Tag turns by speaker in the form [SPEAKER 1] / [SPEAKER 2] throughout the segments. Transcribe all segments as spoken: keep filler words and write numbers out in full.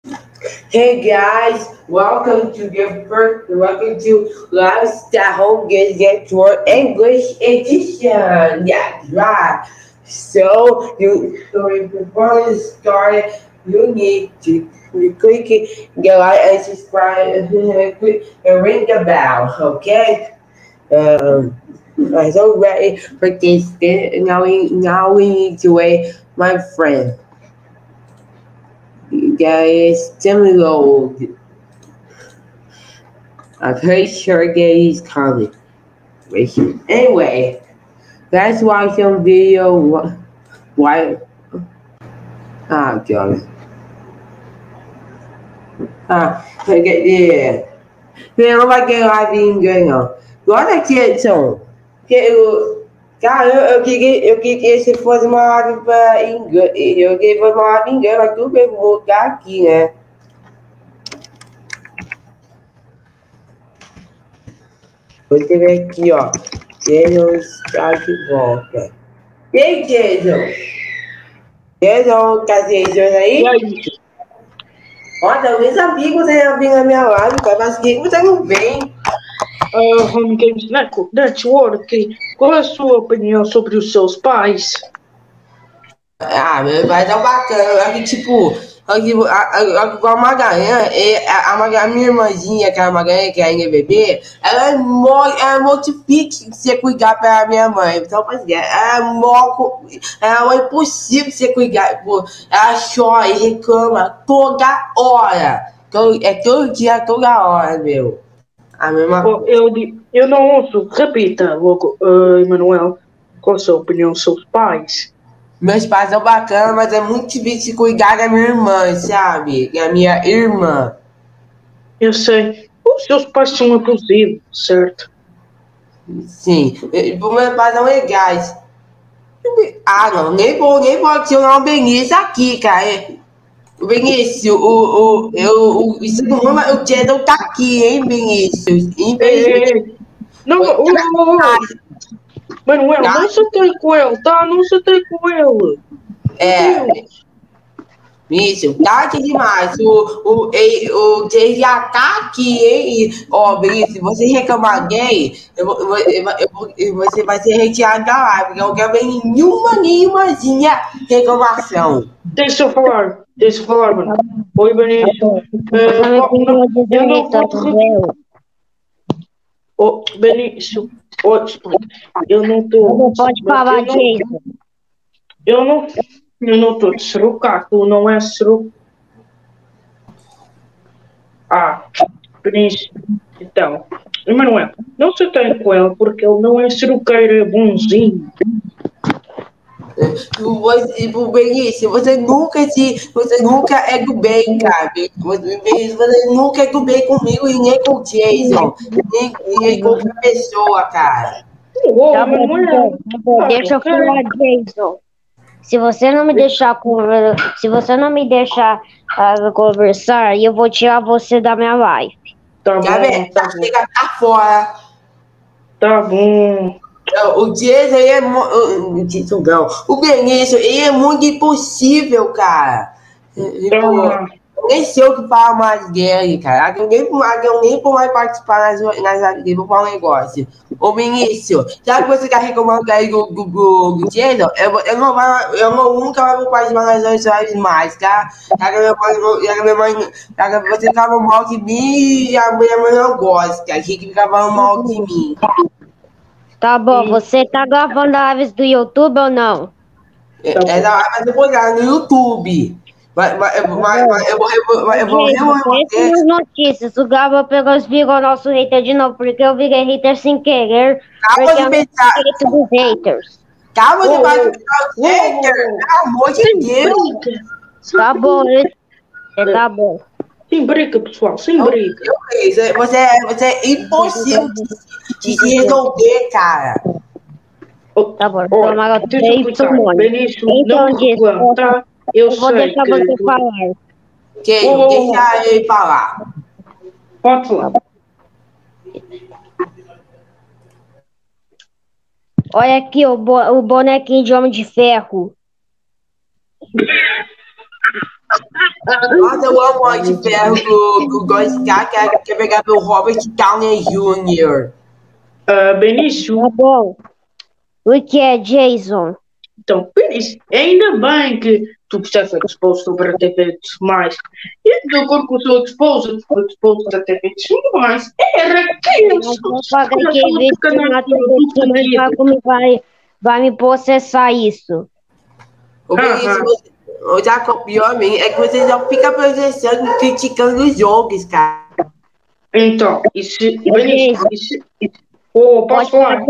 [SPEAKER 1] Hey guys, welcome to the first, welcome to Lifestyle Home Games Network English Edition. That's right. So you, so before we start, you need to click it, get like and subscribe, and click and ring the bell. Okay. Um, I'm so ready for this. Now we now we need to wait, my friend. Guys, Demigold. I'm pretty sure that he's coming. Anyway, let's watch some video. Why? Ah, God. Ah, okay, yeah. Thế nó bắt kêu ai tin ghê ngờ. Gói là chuyện sổ. Kêu cara, eu, eu, queria, eu queria que se fosse uma ave para inglês. Eu queria que fosse uma ave inglês, mas tudo bem, vou voltar aqui, né? Vou escrever aqui, ó. Jason está de volta. E aí, Jason? Jason, cadê Jason aí? Ó, talvez sabia que você ia vir na minha live, cara, mas que você não vem?
[SPEAKER 2] Uh, Home Games Network, qual é a sua opinião sobre os seus pais?
[SPEAKER 1] Ah, meu pai tá bacana. Aqui, tipo, aqui, a, a, a Magalhães, a, a, a minha irmãzinha, que é a Magalhães, que é a N B B, ela é mó, ela é mó difícil de você cuidar pra minha mãe. Então, assim, ela é mó, ela é impossível de você cuidar. Pô, ela chora e reclama toda hora. Todo, é todo dia, toda hora, meu. A mesma
[SPEAKER 2] oh, eu, eu não ouço. Repita logo, uh, Emanuel, qual a sua opinião sobre os seus pais?
[SPEAKER 1] Meus pais são bacanas, mas é muito difícil de cuidar da minha irmã, sabe? Da minha irmã.
[SPEAKER 2] Eu sei. Os seus pais são abusivos, certo?
[SPEAKER 1] Sim. Meus pais são legais. Ah, não. Nem vou, nem vou adicionar o Benício aqui, cara. O Benício, o, o, eu, o, o, o Jason tá aqui, hein, Benício?
[SPEAKER 2] Infelizmente. Não, o, o, Manuel, não se tem com ele, tá? Não se tem com ele.
[SPEAKER 1] É. Isso, tarde demais. O, o, o, o Jay já tá aqui, hein? Ó, Benício, se você reclamar gay, eu, eu, eu, eu, você vai ser retirado da live, porque eu não quero ver nenhuma, nenhumazinha reclamação.
[SPEAKER 2] Deixa eu falar, deixa eu falar, mano. Oi, Benício. Uh, eu não vou te revelar. Oh, Benício, oh, eu não tô.
[SPEAKER 3] Não pode falar disso.
[SPEAKER 2] Eu não. Eu não tô de serucar, tu não é seru. Ah, Benício. Então, Emanuel, não se tem com ele porque ele não é seruqueiro, é bonzinho.
[SPEAKER 1] Você, Benício, você nunca se. Você nunca é do bem, cara. Benício, você nunca é do bem comigo e nem com o Jason. Nem, nem com outra pessoa, cara.
[SPEAKER 2] Oh, tá bom,
[SPEAKER 3] Emanuel. Tá, deixa eu falar, Jason. Se você não me deixar se você não me deixar uh, conversar, eu vou tirar você da minha live.
[SPEAKER 2] Tá bom,
[SPEAKER 1] Gabriel,
[SPEAKER 2] tá
[SPEAKER 1] chega bom. Tá fora.
[SPEAKER 2] Tá bom.
[SPEAKER 1] O Jason é muito. Não. O Benício, ele é muito impossível, cara. Tá. Eu nem sei o que fala mais dele, cara. Eu nem, eu nem vou mais participar nas, nas lives, vou falar um negócio. Ô, Benício, já que você tá reclamando aí do, do, do, do Jason, eu, eu, não vai, eu não, nunca vou participar nas lives mais, tá? Já que minha mãe, já que minha mãe, já que você ficava mal de mim e a minha mãe não gosta, a gente ficava mal de mim.
[SPEAKER 3] Tá bom, você tá gravando lives do YouTube ou não?
[SPEAKER 1] É, é, mas eu vou gravar no YouTube. Mas, mas, mas, mas eu vou, eu vou, eu vou
[SPEAKER 3] remover. As notícias, o Gabo pegou os virou nosso hater de novo, porque eu virei hater sem querer.
[SPEAKER 1] Calma de pensar.
[SPEAKER 3] Dos haters.
[SPEAKER 1] Calma de pensar os haters, pelo amor de Deus.
[SPEAKER 3] Tá bom, tá bom.
[SPEAKER 2] Sem briga, pessoal, sem
[SPEAKER 1] não,
[SPEAKER 2] briga.
[SPEAKER 1] Eu, você, é, você é impossível de, de se resolver, cara.
[SPEAKER 3] Tá bom,
[SPEAKER 2] olha, deixa eu explicar. Benício,
[SPEAKER 3] então,
[SPEAKER 2] não reclama, tá? Eu,
[SPEAKER 3] eu vou
[SPEAKER 2] sei
[SPEAKER 3] deixar
[SPEAKER 2] que...
[SPEAKER 3] você falar.
[SPEAKER 1] Que, oh, deixa ele falar.
[SPEAKER 2] Pode falar.
[SPEAKER 3] Olha aqui o, bo o bonequinho de Homem de Ferro.
[SPEAKER 1] Nossa, eu amo o Homem de Ferro do, do Gostar, quer, quer pegar meu Robert Downey Júnior
[SPEAKER 2] Uh, Benício.
[SPEAKER 3] Tá bom. O que é, Jason?
[SPEAKER 2] Então, Benício, ainda bem que tu puseste exposto para a T V mais. E de acordo com o seu exposto, o exposto da T V mais era que eu sou
[SPEAKER 3] vai, vai me processar isso.
[SPEAKER 1] O Benício, o Jacob, pior a mim, é que você só fica processando, criticando os jogos, cara.
[SPEAKER 2] Então, isso, Benício, isso, isso, oh, posso falar?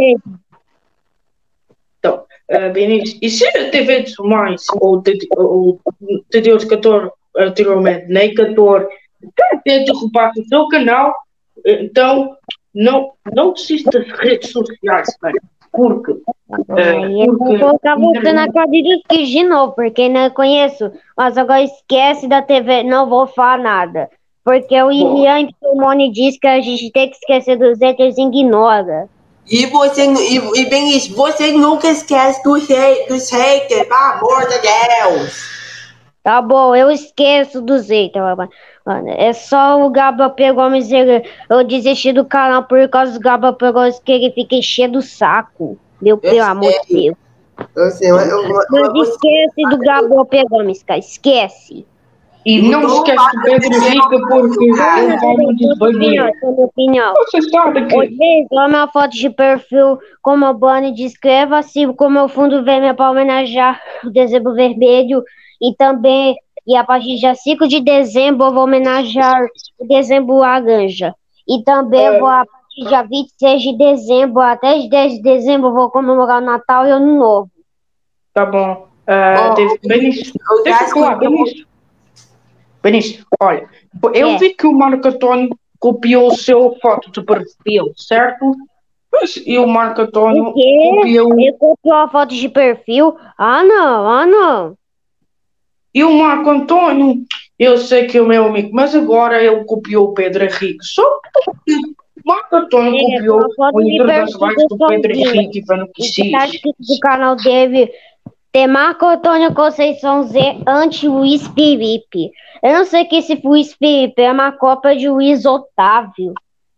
[SPEAKER 2] Então, uh, Benício, e se a T V de mais, ou T D catorze anteriormente, nem catorze, quer derrubar o seu canal, então não, não desista das redes sociais, cara, porque... Uh,
[SPEAKER 3] eu vou colocar você na cadeira de novo, porque não conheço, mas agora esquece da T V, não vou falar nada. Porque o Ilian Moni diz que a gente tem que esquecer dos haters e ignora.
[SPEAKER 1] E você, e, e bem isso, você nunca esquece dos, dos haters, pelo amor de Deus.
[SPEAKER 3] Tá bom, eu esqueço dos haters, mano. É só o Gaba pegou me dizer, eu desisti do canal por causa do Gaba pegou que ele fica enchendo o saco. Meu, pelo amor de Deus.
[SPEAKER 1] Eu sei, eu, eu, eu,
[SPEAKER 3] Mas esquece do Gabo Gomes, cara, esquece.
[SPEAKER 2] E não, não esquece do Pedro Rica, porque eu vou desbanir.
[SPEAKER 3] Essa é a minha opinião.
[SPEAKER 2] Você sabe que...
[SPEAKER 3] Vocês, olha minha foto de perfil, como a Bunny descreva, assim como o fundo vermelho para homenagear o dezembro vermelho. E também, e a partir de dia cinco de dezembro, eu vou homenagear o dezembro laranja. E também é. vou, a partir de dia vinte e seis de dezembro até dez de dezembro, eu vou comemorar o Natal e o Ano Novo.
[SPEAKER 2] Tá bom. Uh,
[SPEAKER 1] oh,
[SPEAKER 2] teve... Benício, deixa eu falar, Benício. Benício, olha, eu é. vi que o Marco Antônio copiou o seu foto de perfil, certo? Mas, e o Marco Antônio
[SPEAKER 3] o quê?
[SPEAKER 2] copiou...
[SPEAKER 3] Ele copiou a foto de perfil? Ah, não, ah, não.
[SPEAKER 2] E o Marco Antônio, eu sei que é o meu amigo, mas agora ele copiou o Pedro Henrique. Só porque o Marco Antônio é, copiou o internacional do Pedro Henrique e não quis.
[SPEAKER 3] Tá escrito do canal dele... Tem Marco Antônio Conceição Z anti-Luiz Felipe. Eu não sei que esse Luiz Felipe é uma cópia de Luiz Otávio.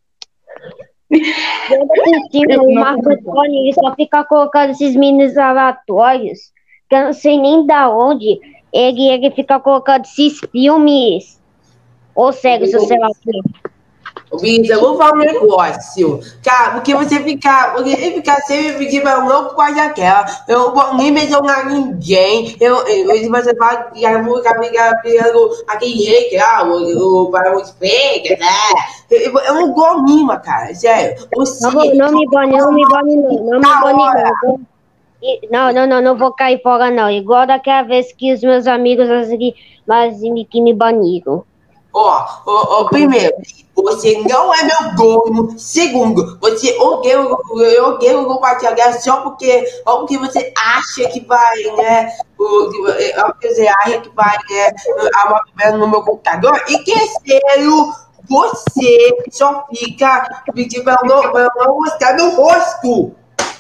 [SPEAKER 3] O Marco Antônio ele só fica colocando esses meninos aleatórios, que eu não sei nem da onde. Ele, ele fica colocando esses filmes. Ou séries, ou sei lá o quê.
[SPEAKER 1] Bisa, eu vou falar um negócio. Cara, porque você ficar, porque ficar sempre pedindo pra eu não ocupar daquela. Eu não vou nem mencionar ninguém. Eu, eu, você fala que eu vou ficar pegando aquele rei, ah, o Barão Espega, né? Eu, eu não dou mima, cara, sério. Você,
[SPEAKER 3] não, vou, não me bane, não me bane, não. Não me bane, não. Não, não, não, não vou cair fora, não. Igual daquela vez que os meus amigos mas, que me baniram.
[SPEAKER 1] Ó, ó, ó, primeiro, você não é meu dono. Segundo, você odeia o compartilhar só porque, ó, porque você acha que vai, né? Ó, porque você acha que vai, né? Amar no meu computador. E terceiro, você só fica pedindo pra eu não, pra eu não mostrar meu rosto.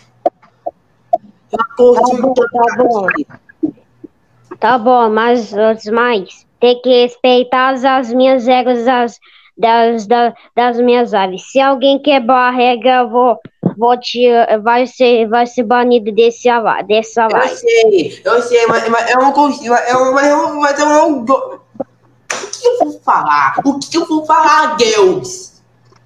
[SPEAKER 3] Tá bom, tá bom. Tá bom, mas antes mais. Tem que respeitar as minhas regras das, das, das, das minhas aves. Se alguém quebrar a regra, eu vou, vou te, vai, ser, vai ser banido desse, dessa live.
[SPEAKER 1] Eu sei, eu sei, mas, mas eu não consigo. Eu, mas, eu, mas eu não. O que eu vou falar? O que eu vou falar, Deus?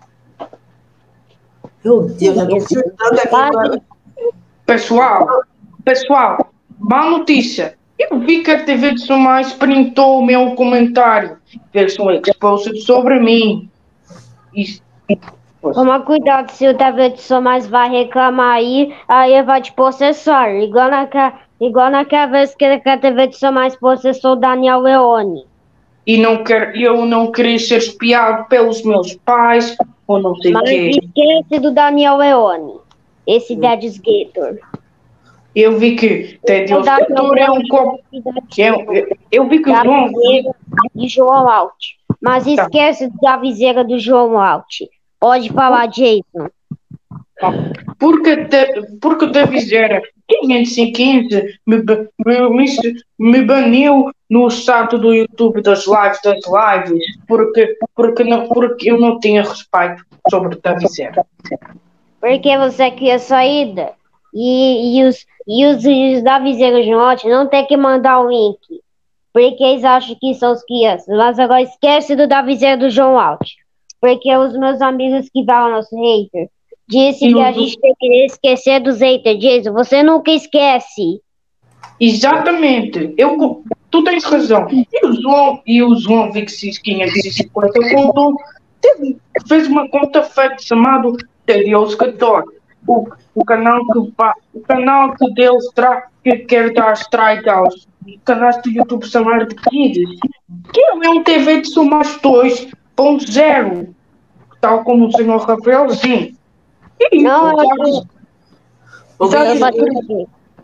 [SPEAKER 1] Meu Deus, eu tô surtando aqui.
[SPEAKER 2] Pessoal, pessoal, má notícia. Eu vi que a T V de Somais printou o meu comentário. Fez um exposed sobre mim. Isso.
[SPEAKER 3] Toma cuidado, se o T V de Somais vai reclamar aí, aí vai te processar. Igual naquela, igual naquela vez que a T V de Somais processou o Daniel Leone.
[SPEAKER 2] E não quer, eu não queria ser espiado pelos meus pais, ou não sei o quê.
[SPEAKER 3] Mas esquece do Daniel Leone. Esse Daddy's Gator.
[SPEAKER 2] Eu vi que Deus Gator é um copo. Eu, eu, eu vi que o João.
[SPEAKER 3] De João Alt. Mas esquece da viseira do João Alt. Pode falar, Jason.
[SPEAKER 2] Porque, de, porque da viseira quinhentos e quinze me, me, me, me baniu no chat do YouTube das lives das lives porque, porque, não, porque eu não tinha respeito sobre o Davizeira.
[SPEAKER 3] Porque você queria saída. E, e os, e os, e os Davizeira João não tem que mandar o link. Porque eles acham que são os crianças. Mas agora esquece do Davizeira do João Alt. Porque os meus amigos que falam nosso hater disse
[SPEAKER 2] E
[SPEAKER 3] que a
[SPEAKER 2] o-
[SPEAKER 3] gente tem que esquecer dos haters. Jason, você nunca esquece.
[SPEAKER 2] Exatamente. Eu, tu tens razão. E o João, e o João Vixis quinhentos e cinquenta contou, teve- fez uma conta fake chamado Tedioso catorze. O, o canal que va- o canal que deles tra, que quer dar strike aos canais do YouTube chamar de Kids. Que é um T V de Sumas dois ponto zero. Tal como o senhor Rafael, sim. E,
[SPEAKER 3] Não,
[SPEAKER 2] já-
[SPEAKER 3] eu,
[SPEAKER 1] Ô,
[SPEAKER 3] eu vou
[SPEAKER 1] Vinícius,
[SPEAKER 3] te dizer.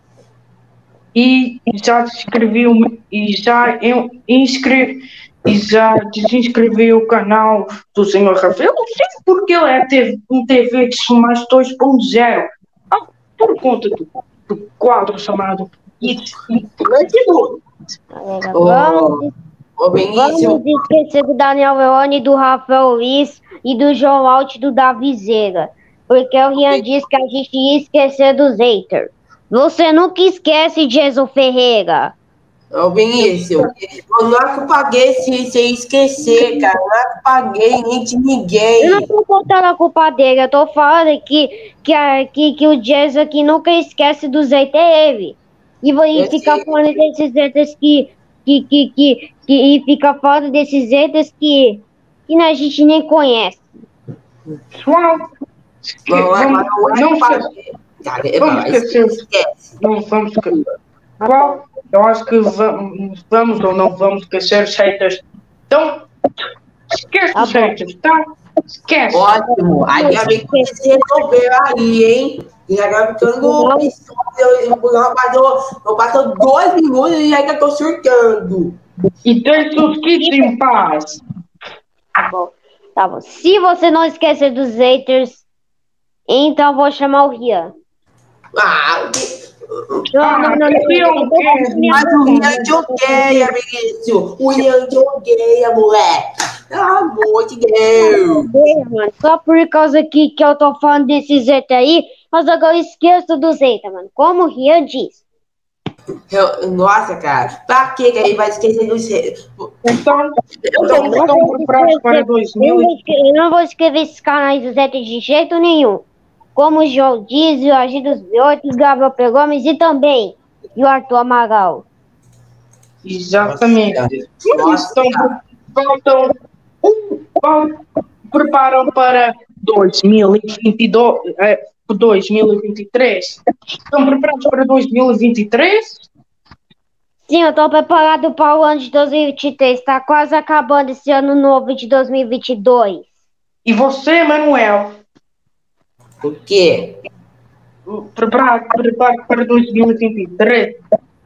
[SPEAKER 2] e já descrevi o- e já eu inscrevi e já desinscrevi o canal do senhor Rafael, sim, porque ele é teve um T V de mais dois ponto zero, ah, por conta do, do quadro chamado It's
[SPEAKER 1] Vinícius,
[SPEAKER 3] Galera,
[SPEAKER 1] ô,
[SPEAKER 3] vamos,
[SPEAKER 1] ô, Vinícius,
[SPEAKER 3] vamos esquecer do Daniel Leone, do Rafael Luiz e do João Alt do Davizeira. Porque o Rian disse que a gente ia esquecer dos haters. Você nunca esquece, Jason Ferreira.
[SPEAKER 1] ô, Vinícius, eu não é que eu paguei se você esquecer, cara. Não é que eu paguei nem de
[SPEAKER 3] Eu não
[SPEAKER 1] ninguém.
[SPEAKER 3] tô contando a culpa dele, eu tô falando que, que, a- que, que o Jason aqui nunca esquece dos haters, é ele. E, vo- e
[SPEAKER 1] Eu
[SPEAKER 3] fica
[SPEAKER 1] sei.
[SPEAKER 3] falando desses haters que, que, que, que, que. E fica falando desses haters que, que a gente nem conhece.
[SPEAKER 2] pessoal. Esque-
[SPEAKER 1] Não é,
[SPEAKER 2] vamos,
[SPEAKER 1] mas não é que
[SPEAKER 2] não
[SPEAKER 1] eu
[SPEAKER 2] esquece,
[SPEAKER 1] paguei. Cara, é
[SPEAKER 2] vamos
[SPEAKER 1] pra
[SPEAKER 2] esquecer,
[SPEAKER 1] esquece.
[SPEAKER 2] não vamos esquecer. Pessoal, eu acho que vamos, vamos ou não vamos esquecer os haters. Então, esquece
[SPEAKER 3] Tá
[SPEAKER 2] os
[SPEAKER 3] bom.
[SPEAKER 2] haters, tá? Esquece.
[SPEAKER 1] Ótimo. Ainda bem que você resolveu aí, hein? E agora ficando
[SPEAKER 3] Não.
[SPEAKER 1] pistola, eu, eu, passou, eu passou dois minutos e ainda tô surtando.
[SPEAKER 2] E deixe os kits em paz.
[SPEAKER 3] Tá bom. Tá bom. Se você não esquecer dos haters, então eu vou chamar o Rian.
[SPEAKER 1] Ah,
[SPEAKER 3] Não, não, não, não.
[SPEAKER 2] que eu
[SPEAKER 3] não,
[SPEAKER 2] quero.
[SPEAKER 3] não,
[SPEAKER 1] mas o
[SPEAKER 3] não,
[SPEAKER 1] Rian te odeia, Vinícius. O Rian te odeia, moleque. Pelo amor de Deus.
[SPEAKER 3] não, mano. Só por causa que, que eu tô falando desses haters aí, mas agora eu esqueço dos haters, mano. Como o Rian disse.
[SPEAKER 1] Eu- nossa, cara. Pra que que ele vai esquecer do céu?
[SPEAKER 2] Então,
[SPEAKER 1] Eu
[SPEAKER 2] então
[SPEAKER 1] tô-
[SPEAKER 2] estão preparados para dois
[SPEAKER 3] Eu não
[SPEAKER 2] mil
[SPEAKER 3] vou escrever- eu não vou escrever esses canais dos haters de jeito nenhum. Como o João Diz, o Agir dos oito, o Gabriel Pegomes e também e o Arthur Amaral.
[SPEAKER 2] Exatamente.
[SPEAKER 1] Nossa,
[SPEAKER 2] Mas estão,
[SPEAKER 1] cara.
[SPEAKER 2] faltam um, vão- preparam para dois mil e vinte e dois, eh, dois mil e vinte e três. Estão preparados para dois mil e vinte e três?
[SPEAKER 3] Sim, eu tô preparado para o ano de dois mil e vinte e três. Tá quase acabando esse ano novo de dois mil e vinte e dois.
[SPEAKER 2] E você, Manuel,
[SPEAKER 1] O quê?
[SPEAKER 2] preparado, preparado para dois mil e vinte e três?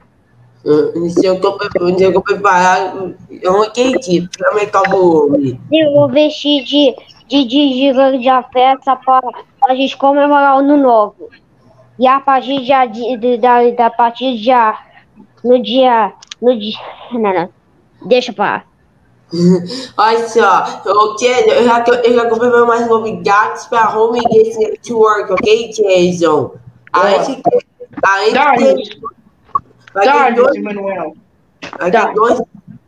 [SPEAKER 1] Uh, Se eu tô pre- se eu tô preparado, eu não acredito. Aumentar o volume.
[SPEAKER 3] Sim, eu vou vestir de, de, de, de, de festa para a gente comemorar o ano novo. E a partir de, de, de, da, da partir de no dia, no dia, não, não, deixa pra lá.
[SPEAKER 1] Olha só, eu, quero, eu, já, eu já comprei mais novidades para Home Games Network, ok, Jason? Além de ter, além de
[SPEAKER 2] Dá-lhe,
[SPEAKER 1] ter, vai ter dois,
[SPEAKER 2] dá-lhe, Manuel.
[SPEAKER 1] vai
[SPEAKER 2] Dá.
[SPEAKER 1] ter dois.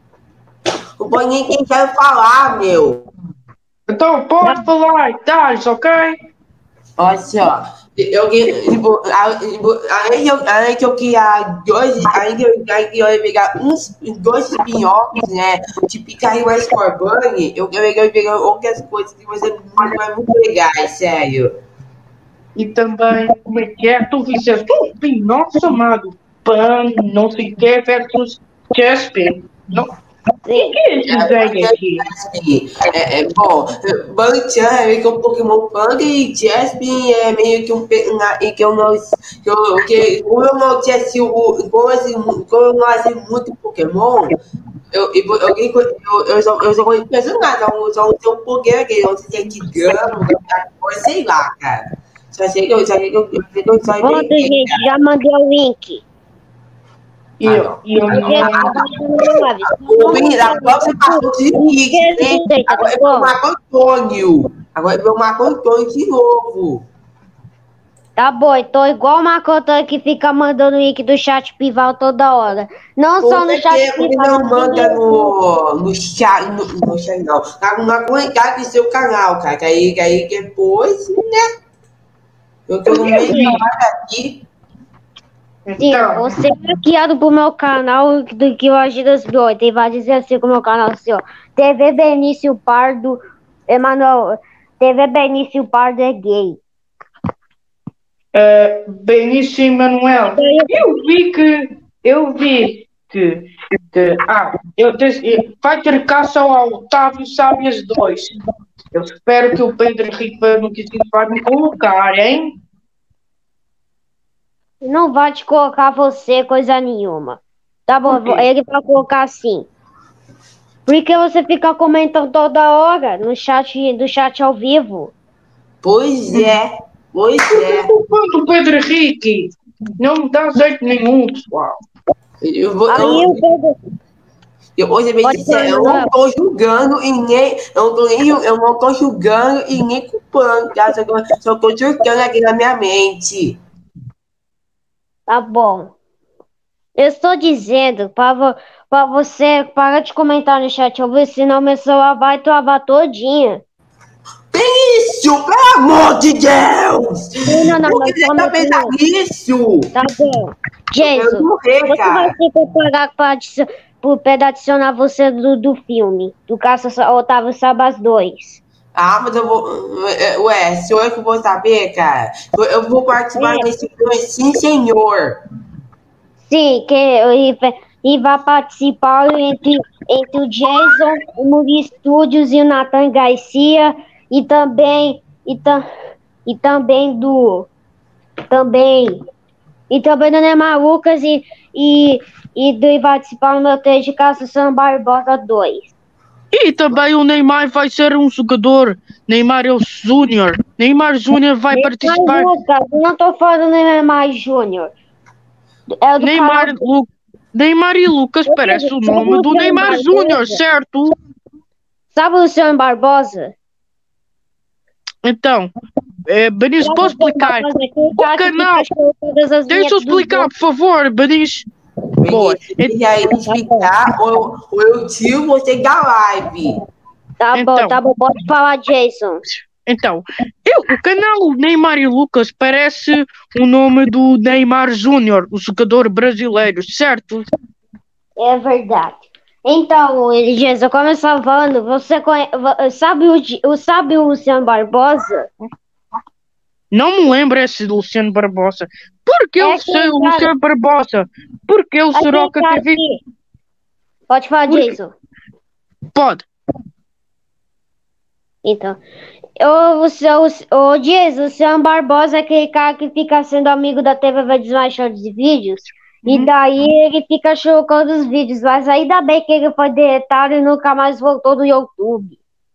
[SPEAKER 1] O bom ninguém quer falar, meu.
[SPEAKER 2] Então, pode falar, dá-lhe, ok?
[SPEAKER 1] Olha só, eu, eu, eu, além de eu, além de eu criar dois, além de eu, além de eu pegar uns, dois spin-offs, né, de Picardy mais Corbani, eu quero pegar outras coisas que vão ser muito, mas muito legais, sério.
[SPEAKER 2] E também, como é que é? Tu disseste, um spin-off chamado Pan, não sei o que, versus Jasper. Não, o que
[SPEAKER 3] Sim.
[SPEAKER 2] é esse velho aqui?
[SPEAKER 1] É, é, bom, Banchan é meio que um Pokémon Punk e Jaspin é meio que um pe- na- e que eu não que eu, que, como eu não tinha sido como, assim, como eu não achei muito Pokémon, eu, eu, eu, eu, eu, só, eu só conheço personagem, eu só não tenho um Pokémon, que eu não sei se é de Gama, sei lá, cara. Só sei que eu, só sei que eu, eu, sei que eu só
[SPEAKER 3] Pronto,
[SPEAKER 1] entendi,
[SPEAKER 3] gente,
[SPEAKER 1] cara.
[SPEAKER 3] já mandei o link.
[SPEAKER 2] E
[SPEAKER 1] Ah,
[SPEAKER 2] eu,
[SPEAKER 1] não.
[SPEAKER 2] e eu
[SPEAKER 1] Ah,
[SPEAKER 2] não.
[SPEAKER 1] não. Ah, o Vini, agora você passou de limite, hein? Agora é o Marco Antônio. Agora é o Marco Antônio de novo.
[SPEAKER 3] Tá bom, então igual o Marco Antônio que fica mandando o link do chat privado toda hora. Não só no chat
[SPEAKER 1] Porque
[SPEAKER 3] privado.
[SPEAKER 1] não manda no, no chat, no, no chat não. Tá na comentário do seu canal, cara. Que aí, que aí depois, né? Eu tô no meio da hora aqui.
[SPEAKER 3] Sim,
[SPEAKER 2] Então,
[SPEAKER 3] você é hackeado pro meu canal do que o Agidas Doido. E vai dizer assim com o meu canal assim, ó. T V Benício Pardo, Emanuel, T V Benício Pardo é gay.
[SPEAKER 2] uh, Benício Emanuel, eu vi que. Eu vi que. que ah, eu, te- vai ter caça ao Otávio Sábias dois. Eu espero que o Pedro Henrique não quis vai me colocar, hein?
[SPEAKER 3] Não vai te colocar você coisa nenhuma. Tá bom,
[SPEAKER 2] Por quê?
[SPEAKER 3] ele vai colocar assim. Porque você fica comentando toda hora no chat, do chat ao vivo.
[SPEAKER 1] Pois é, pois é.
[SPEAKER 2] Quanto o Pedro Henrique não me dá jeito nenhum, pessoal.
[SPEAKER 1] Eu vou.
[SPEAKER 3] Aí
[SPEAKER 1] Eu,
[SPEAKER 3] o Pedro.
[SPEAKER 1] eu, vou ser bem
[SPEAKER 3] Pode
[SPEAKER 1] sincero,
[SPEAKER 3] falar,
[SPEAKER 1] eu não
[SPEAKER 3] Manuel.
[SPEAKER 1] tô julgando e nem. Eu não tô, nem, ju- eu não tô julgando e nem culpando, tá? Só, que eu- só tô julgando aqui na minha mente.
[SPEAKER 3] Tá bom. Eu estou dizendo para para você parar de comentar no chat ao vivo, senão meu celular vai travar todinha.
[SPEAKER 1] Isso, pelo amor de Deus!
[SPEAKER 3] Não, não, não,
[SPEAKER 1] Por
[SPEAKER 3] não,
[SPEAKER 1] que você
[SPEAKER 3] só
[SPEAKER 1] tá
[SPEAKER 3] meu
[SPEAKER 1] pensando nisso?
[SPEAKER 3] Tá bom.
[SPEAKER 1] Eu quero
[SPEAKER 3] Jesus,
[SPEAKER 1] morrer,
[SPEAKER 3] você vai
[SPEAKER 1] cara.
[SPEAKER 3] se preparar para para adicionar você do, do filme, do Caça Otávio Sabas dois.
[SPEAKER 1] Ah, mas eu vou. Ué, sou eu que vou saber, cara. Eu vou participar
[SPEAKER 3] É.
[SPEAKER 1] desse filme, sim, senhor.
[SPEAKER 3] Sim, que e, e vai participar entre, entre o Jason, o Muri Studios e o Nathan Garcia e também e, ta, e também do também e também do Neymar Lucas e e, e, do, e vai participar no meu texto de Caça São Barbosa dois.
[SPEAKER 2] E também o Neymar vai ser um jogador. Neymar é o Júnior. Neymar Júnior vai
[SPEAKER 3] Neymar
[SPEAKER 2] participar.
[SPEAKER 3] Lucas, eu não tô falando do Neymar Júnior. É o do
[SPEAKER 2] Neymar,
[SPEAKER 3] canal.
[SPEAKER 2] Lu... Neymar e Lucas parece o nome do Neymar Júnior, certo?
[SPEAKER 3] Sabe o Luciano Barbosa?
[SPEAKER 2] Então, é, Benício, posso explicar? O canal. Deixa eu explicar, por favor, Benício. Boa.
[SPEAKER 1] E aí, explicar, ou, ou eu tiro você da live.
[SPEAKER 3] Tá
[SPEAKER 2] Então.
[SPEAKER 3] bom, tá bom, pode falar, Jason.
[SPEAKER 2] Então, eu, o canal Neymar e Lucas parece o nome do Neymar Júnior, o jogador brasileiro, certo?
[SPEAKER 3] É verdade. Então, Jason, como eu estava falando, você conhe... sabe, o, sabe o Luciano Barbosa?
[SPEAKER 2] Não me lembro esse Luciano Barbosa. Por que
[SPEAKER 3] É
[SPEAKER 2] eu sei o
[SPEAKER 3] cara...
[SPEAKER 2] Luciano Barbosa? Por que o Soroka T V?
[SPEAKER 3] Que... Pode falar,
[SPEAKER 2] Por...
[SPEAKER 3] Jason.
[SPEAKER 2] Pode.
[SPEAKER 3] Então, o, o, o, o Jason, o Luciano Barbosa é aquele cara que fica sendo amigo da T V Verdes mais shorts de vídeos. Uhum. E daí ele fica chocando os vídeos. Mas ainda bem que ele foi deletado e nunca mais voltou do YouTube.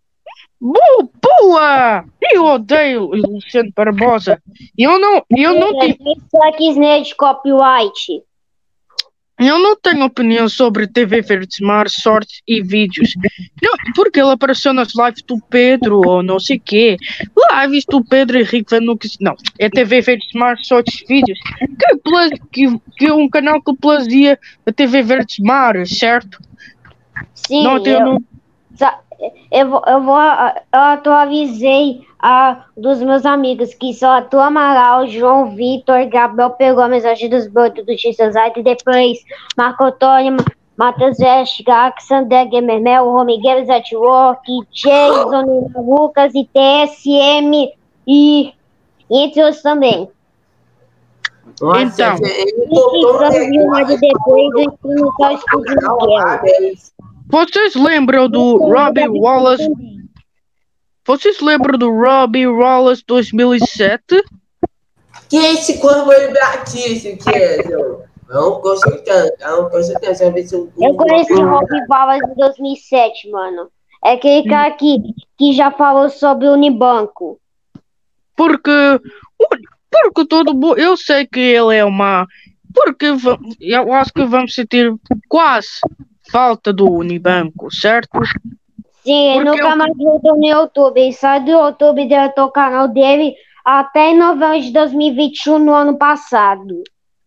[SPEAKER 2] Boa! Eu odeio o Luciano Barbosa. Eu não, eu não
[SPEAKER 3] é,
[SPEAKER 2] tenho.
[SPEAKER 3] É de copyright.
[SPEAKER 2] Eu não tenho opinião sobre T V Verde Smart, Shorts e vídeos. Não, porque ele apareceu nas lives do Pedro ou não sei o quê. Lives do Pedro Henrique Van Nuques. Não, é T V Verde Smart, Shorts e vídeos. Que, que, que é um canal que plazia a T V Verde Smart, certo?
[SPEAKER 3] Sim,
[SPEAKER 2] não, eu,
[SPEAKER 3] eu,
[SPEAKER 2] não...
[SPEAKER 3] eu, vou, eu, vou, eu atualizei a, dos meus amigos, que são a Tua Amaral, João Vitor, Gabriel pegou a mensagem dos brotos do X-Zite, e depois Marco Antônio, Matheus Veste, Alexander Gamermel, Romigueiros Network, Jason, Lucas e T S M e, e entre outros também.
[SPEAKER 1] Nossa,
[SPEAKER 2] então,
[SPEAKER 1] ele botou
[SPEAKER 3] e depois do só escudo Miguel.
[SPEAKER 2] Vocês lembram do Robbie Wallace? Vocês lembram do Robbie Wallace dois mil e sete?
[SPEAKER 1] Que esse corvo ele bratíssimo, que é, não? Não conheço tanto, não conheço tanto. Eu,
[SPEAKER 3] eu conheci o Robbie Wallace em dois mil e sete, mano. É aquele cara que, que já falou sobre o Unibanco.
[SPEAKER 2] Porque, porque todo mundo, eu sei que ele é uma, porque eu acho que vamos sentir quase falta do Unibanco, certo?
[SPEAKER 3] Sim, ele
[SPEAKER 2] Porque
[SPEAKER 3] nunca
[SPEAKER 2] eu-
[SPEAKER 3] mais voltou no YouTube. Ele saiu do YouTube, deletou o canal dele até em novembro de dois mil e vinte e um, no ano passado.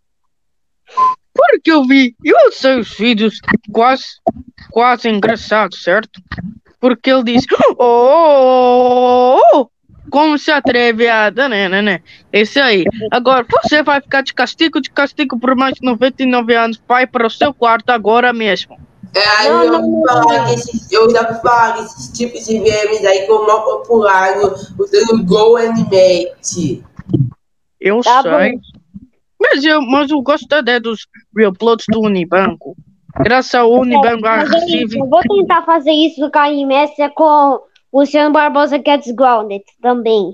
[SPEAKER 2] Porque eu vi, eu sei os vídeos quase, quase engraçados, certo? Porque ele diz, oh, oh, oh, oh, como se atreve a, né, né, né? Esse aí. Agora, você vai ficar de castigo, de castigo por mais de noventa e nove anos, vai para o seu quarto agora mesmo.
[SPEAKER 1] É, aí
[SPEAKER 3] Não,
[SPEAKER 1] eu,
[SPEAKER 3] não,
[SPEAKER 1] já ouvi
[SPEAKER 3] não,
[SPEAKER 1] falar
[SPEAKER 3] não.
[SPEAKER 1] que esses, eu já ouvi falar que esses tipos de memes aí que é mal popular usando Go Animate.
[SPEAKER 2] Eu
[SPEAKER 3] Tá
[SPEAKER 2] sei.
[SPEAKER 3] bom.
[SPEAKER 2] Mas eu, mas eu gosto até dos reuploads do Unibanco. Graças ao Unibanco a
[SPEAKER 3] Mas é isso,
[SPEAKER 2] receber.
[SPEAKER 3] eu vou tentar fazer isso do Caim Messi com o Luciano Barbosa Gets Grounded também.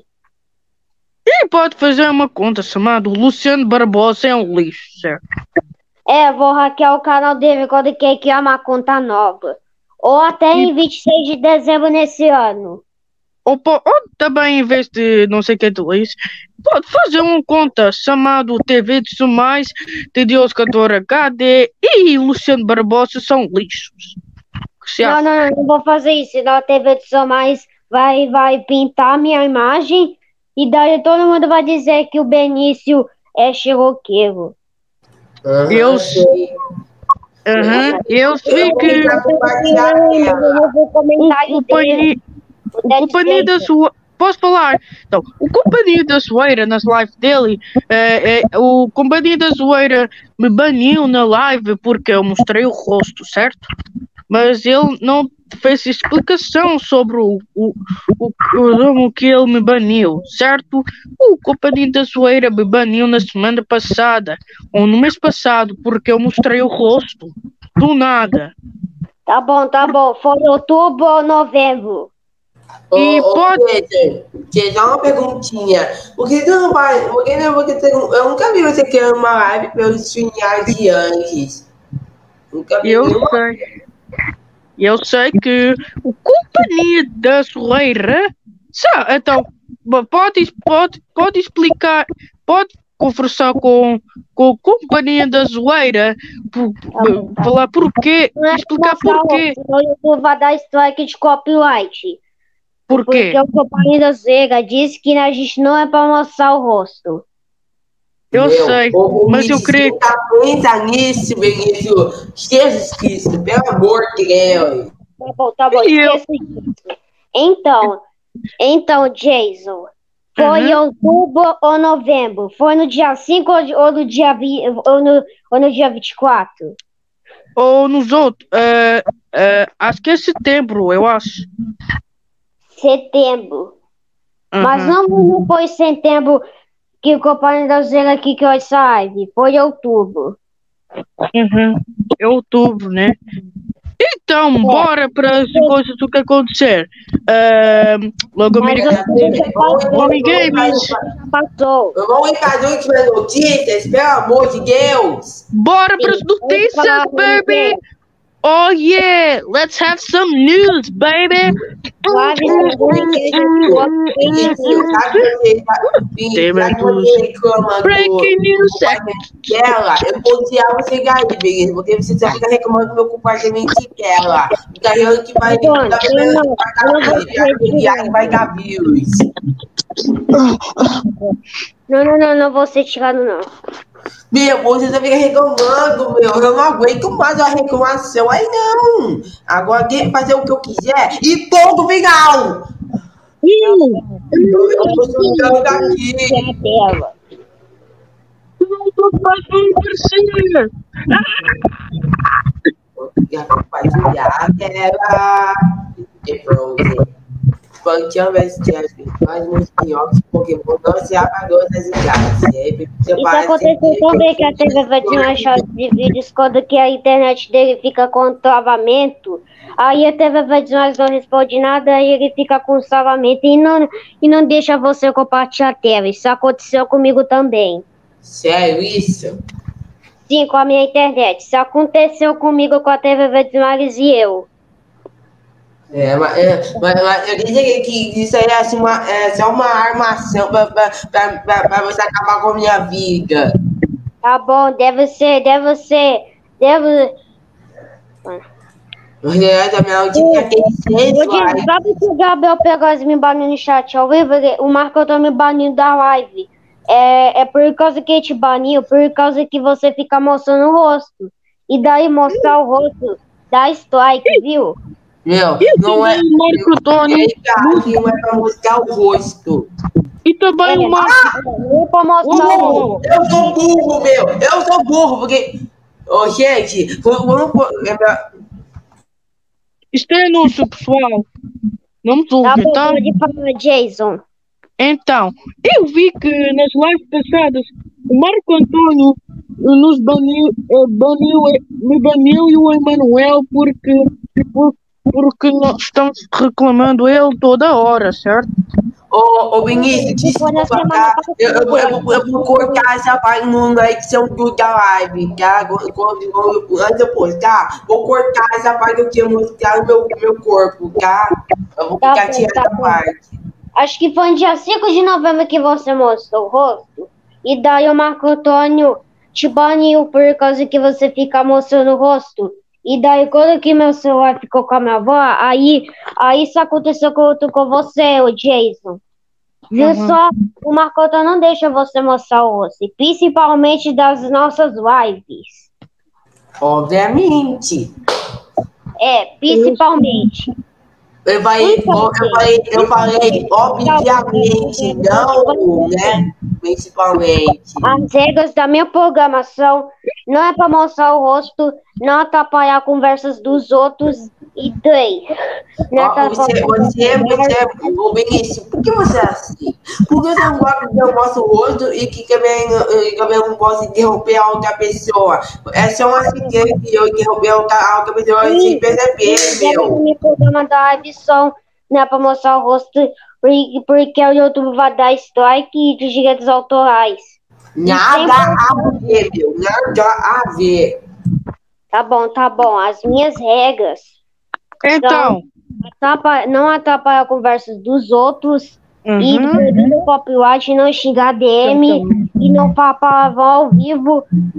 [SPEAKER 2] E pode fazer uma conta chamada Luciano Barbosa é um lixo, certo?
[SPEAKER 3] É, vou hackear o canal dele quando ele quer criar uma conta nova. Ou até em vinte e seis de dezembro nesse ano.
[SPEAKER 2] Ou, po- ou também, em vez de não sei o que tu lixo, pode fazer uma conta chamado T V de Sumais, T D Os Cantor H D e Luciano Barbosa são lixos. O que se
[SPEAKER 3] Não,
[SPEAKER 2] acha?
[SPEAKER 3] não, não, não vou fazer isso. Senão a T V de São Mais vai, vai pintar minha imagem e daí todo mundo vai dizer que o Benício é xiroqueiro.
[SPEAKER 2] Eu,
[SPEAKER 1] sei.
[SPEAKER 2] aham, eu sei
[SPEAKER 1] Eu
[SPEAKER 2] que
[SPEAKER 1] vou compartilhar a
[SPEAKER 3] Eu
[SPEAKER 1] tela.
[SPEAKER 3] não vou
[SPEAKER 2] o
[SPEAKER 3] comentário dele.
[SPEAKER 2] companhia. O Companhia da Sua... Posso falar? Então, o Companhia da Zoeira, nas lives dele, é, é, o Companhia da Zoeira me baniu na live porque eu mostrei o rosto, certo? Mas ele não fez explicação sobre o, o, o, o, o que ele me baniu, certo? O Companhia da Zoeira me baniu na semana passada, ou no mês passado, porque eu mostrei o rosto. Do nada.
[SPEAKER 3] Tá bom, tá bom. Foi outubro ou novembro?
[SPEAKER 1] Ô,
[SPEAKER 2] E
[SPEAKER 1] ô,
[SPEAKER 2] pode...
[SPEAKER 1] Peter, tinha já uma perguntinha. Por que tu não vai? Por que não, porque tu, eu nunca vi você criar uma live pelo streamar de antes. Nunca vi
[SPEAKER 2] Eu
[SPEAKER 1] nenhuma.
[SPEAKER 2] sei. Eu sei que o Companhia da Zoeira. Sabe, então, pode, pode, pode explicar, pode conversar com, com a Companhia da Zoeira, por,
[SPEAKER 3] Tá
[SPEAKER 2] falar porquê, explicar porquê.
[SPEAKER 3] Senão o YouTube vai dar strike de copyright.
[SPEAKER 2] Porquê?
[SPEAKER 3] Porque o Companhia da Zoeira disse que a gente não é pra mostrar o rosto.
[SPEAKER 2] Eu
[SPEAKER 1] Meu,
[SPEAKER 2] sei,
[SPEAKER 1] ô,
[SPEAKER 2] mas eu
[SPEAKER 1] Vinícius,
[SPEAKER 2] creio.
[SPEAKER 1] tenta pensar nisso, Benício. Jesus Cristo, pelo amor de Deus.
[SPEAKER 3] Tá bom, tá bom,
[SPEAKER 2] E eu-
[SPEAKER 3] esqueça disso. Então, então, Jason, foi
[SPEAKER 2] Uhum.
[SPEAKER 3] outubro ou novembro? Foi no dia cinco ou, de- ou no dia vi- ou no, ou no dia vinte e quatro?
[SPEAKER 2] Ou nos outros, é, é, acho que é setembro, eu acho.
[SPEAKER 3] Setembro. Mas
[SPEAKER 2] Uhum.
[SPEAKER 3] não, não foi setembro que o Companhia da Zoeira aqui que hoje live. Foi outubro.
[SPEAKER 2] Uhum. É outubro, né? Então, bora para as coisas do que acontecer. Ahm, logo
[SPEAKER 3] Mas
[SPEAKER 2] América
[SPEAKER 3] outubro já passou.
[SPEAKER 2] Homem Games.
[SPEAKER 3] Já passou.
[SPEAKER 1] Vamos em cada um que vai notícias, pelo amor de Deus.
[SPEAKER 2] Bora para as notícias, baby! Oh yeah! Let's have some news, baby!
[SPEAKER 3] Live
[SPEAKER 1] Vinícius, já que você, Vinícius, já que você reclama do
[SPEAKER 2] Breaking news.
[SPEAKER 1] compartilhamento dela, eu vou tirar você daí, beleza? Porque você só fica reclamando do meu compartilhamento dela. Fica achando que vai
[SPEAKER 3] Antônio,
[SPEAKER 1] dar
[SPEAKER 3] eu não- eu não vou te
[SPEAKER 1] viagem, vai dar views.
[SPEAKER 3] Não, não, não, não vou ser tirado, não.
[SPEAKER 1] Meu, você só fica reclamando, meu. Eu não aguento mais a reclamação. Aí não. Agora tem que fazer o que eu quiser. E ponto final. Eu, eu vou sujando daqui.
[SPEAKER 3] É a tela.
[SPEAKER 2] Não tô fazendo terceira.
[SPEAKER 1] Vou compartilhar a tela. E pronto. Panteão versus Jasmine. Faz nos pinhocos Pokémon não se apagou das idades. E aí,
[SPEAKER 3] Isso aconteceu também que a T V vai desmanchar de vídeos quando que a internet dele fica com travamento. Aí a T V vai desmanchar, não responde nada, aí ele fica com travamento e não, e não deixa você compartilhar a tela. Isso aconteceu comigo também.
[SPEAKER 1] Sério isso?
[SPEAKER 3] Sim, com a minha internet. Isso aconteceu comigo com a T V Verdes Mares e eu.
[SPEAKER 1] É, mas, é, mas, mas eu disse que isso aí é, assim, uma, é só uma armação pra, pra, pra, pra, pra você acabar com a minha vida.
[SPEAKER 3] Tá bom, deve ser, deve ser, deve...
[SPEAKER 1] É, também eu tinha que ser
[SPEAKER 3] Ô, Diego, sabe que o Gabriel pegou as me banindo no chat ao vivo? O Marco tá me banindo da live. É, é por causa que te baniu, por causa que você fica mostrando o rosto. E daí mostrar o rosto dá strike, viu?
[SPEAKER 1] Meu, não é.
[SPEAKER 2] Marco Antônio.
[SPEAKER 1] Não é pra mostrar o rosto.
[SPEAKER 2] E também o Marco.
[SPEAKER 3] Não é pra mostrar o rosto.
[SPEAKER 1] Eu sou burro, meu. Eu sou burro, porque. Ô, oh, gente, vamos.
[SPEAKER 2] Isto é anúncio, pessoal. Não me
[SPEAKER 3] Tá
[SPEAKER 2] julguem,
[SPEAKER 3] bom,
[SPEAKER 2] tá?
[SPEAKER 3] pode falar, Jason.
[SPEAKER 2] Então, eu vi que nas lives passadas o Marco Antônio nos baniu, baniu, me baniu e o Emanuel porque, porque, porque nós estamos reclamando ele toda hora, certo?
[SPEAKER 1] Ô, ô Vinícius, desculpa, tá? Eu, eu, eu, eu, eu vou cortar essa parte na edição do, da live, tá? Quando, quando, antes de eu postar, vou cortar essa parte que eu tinha mostrado no meu, meu corpo, tá? Eu vou ficar tirando essa parte.
[SPEAKER 3] Acho que foi no dia cinco de novembro que você mostrou o rosto. E daí o Marco Antônio te baniu por causa que você fica mostrando o rosto. E daí quando que meu celular ficou com a minha avó, aí, aí isso aconteceu com, com você, o Jason. Viu uhum. Só? O Marco Antônio não deixa você mostrar o rosto. Principalmente das nossas lives.
[SPEAKER 1] Obviamente.
[SPEAKER 3] É, principalmente.
[SPEAKER 1] Eu falei, eu falei, eu falei, obviamente, não, né? Principalmente.
[SPEAKER 3] As regras da minha programação não é para mostrar o rosto, não atrapalhar conversas dos outros e daí.
[SPEAKER 1] Ó, você, você, você, ô Benício, por que você é assim? Por que você não gosta de eu mostro o rosto e que também, também não posso interromper a outra pessoa? É só uma sequência que eu interromper a outra, a outra pessoa sem perceber, meu.
[SPEAKER 3] Meu programa da edição não é para mostrar o rosto, porque o YouTube vai dar strike e dos direitos autorais.
[SPEAKER 1] Nada a ver, meu, nada a ver.
[SPEAKER 3] Tá bom, tá bom. As minhas regras.
[SPEAKER 2] Então.
[SPEAKER 3] Atrapalha, não atrapalhar a conversa dos outros.
[SPEAKER 2] Uhum.
[SPEAKER 3] E no copyright, não xingar D M. Então, e não falar palavrão ao vivo.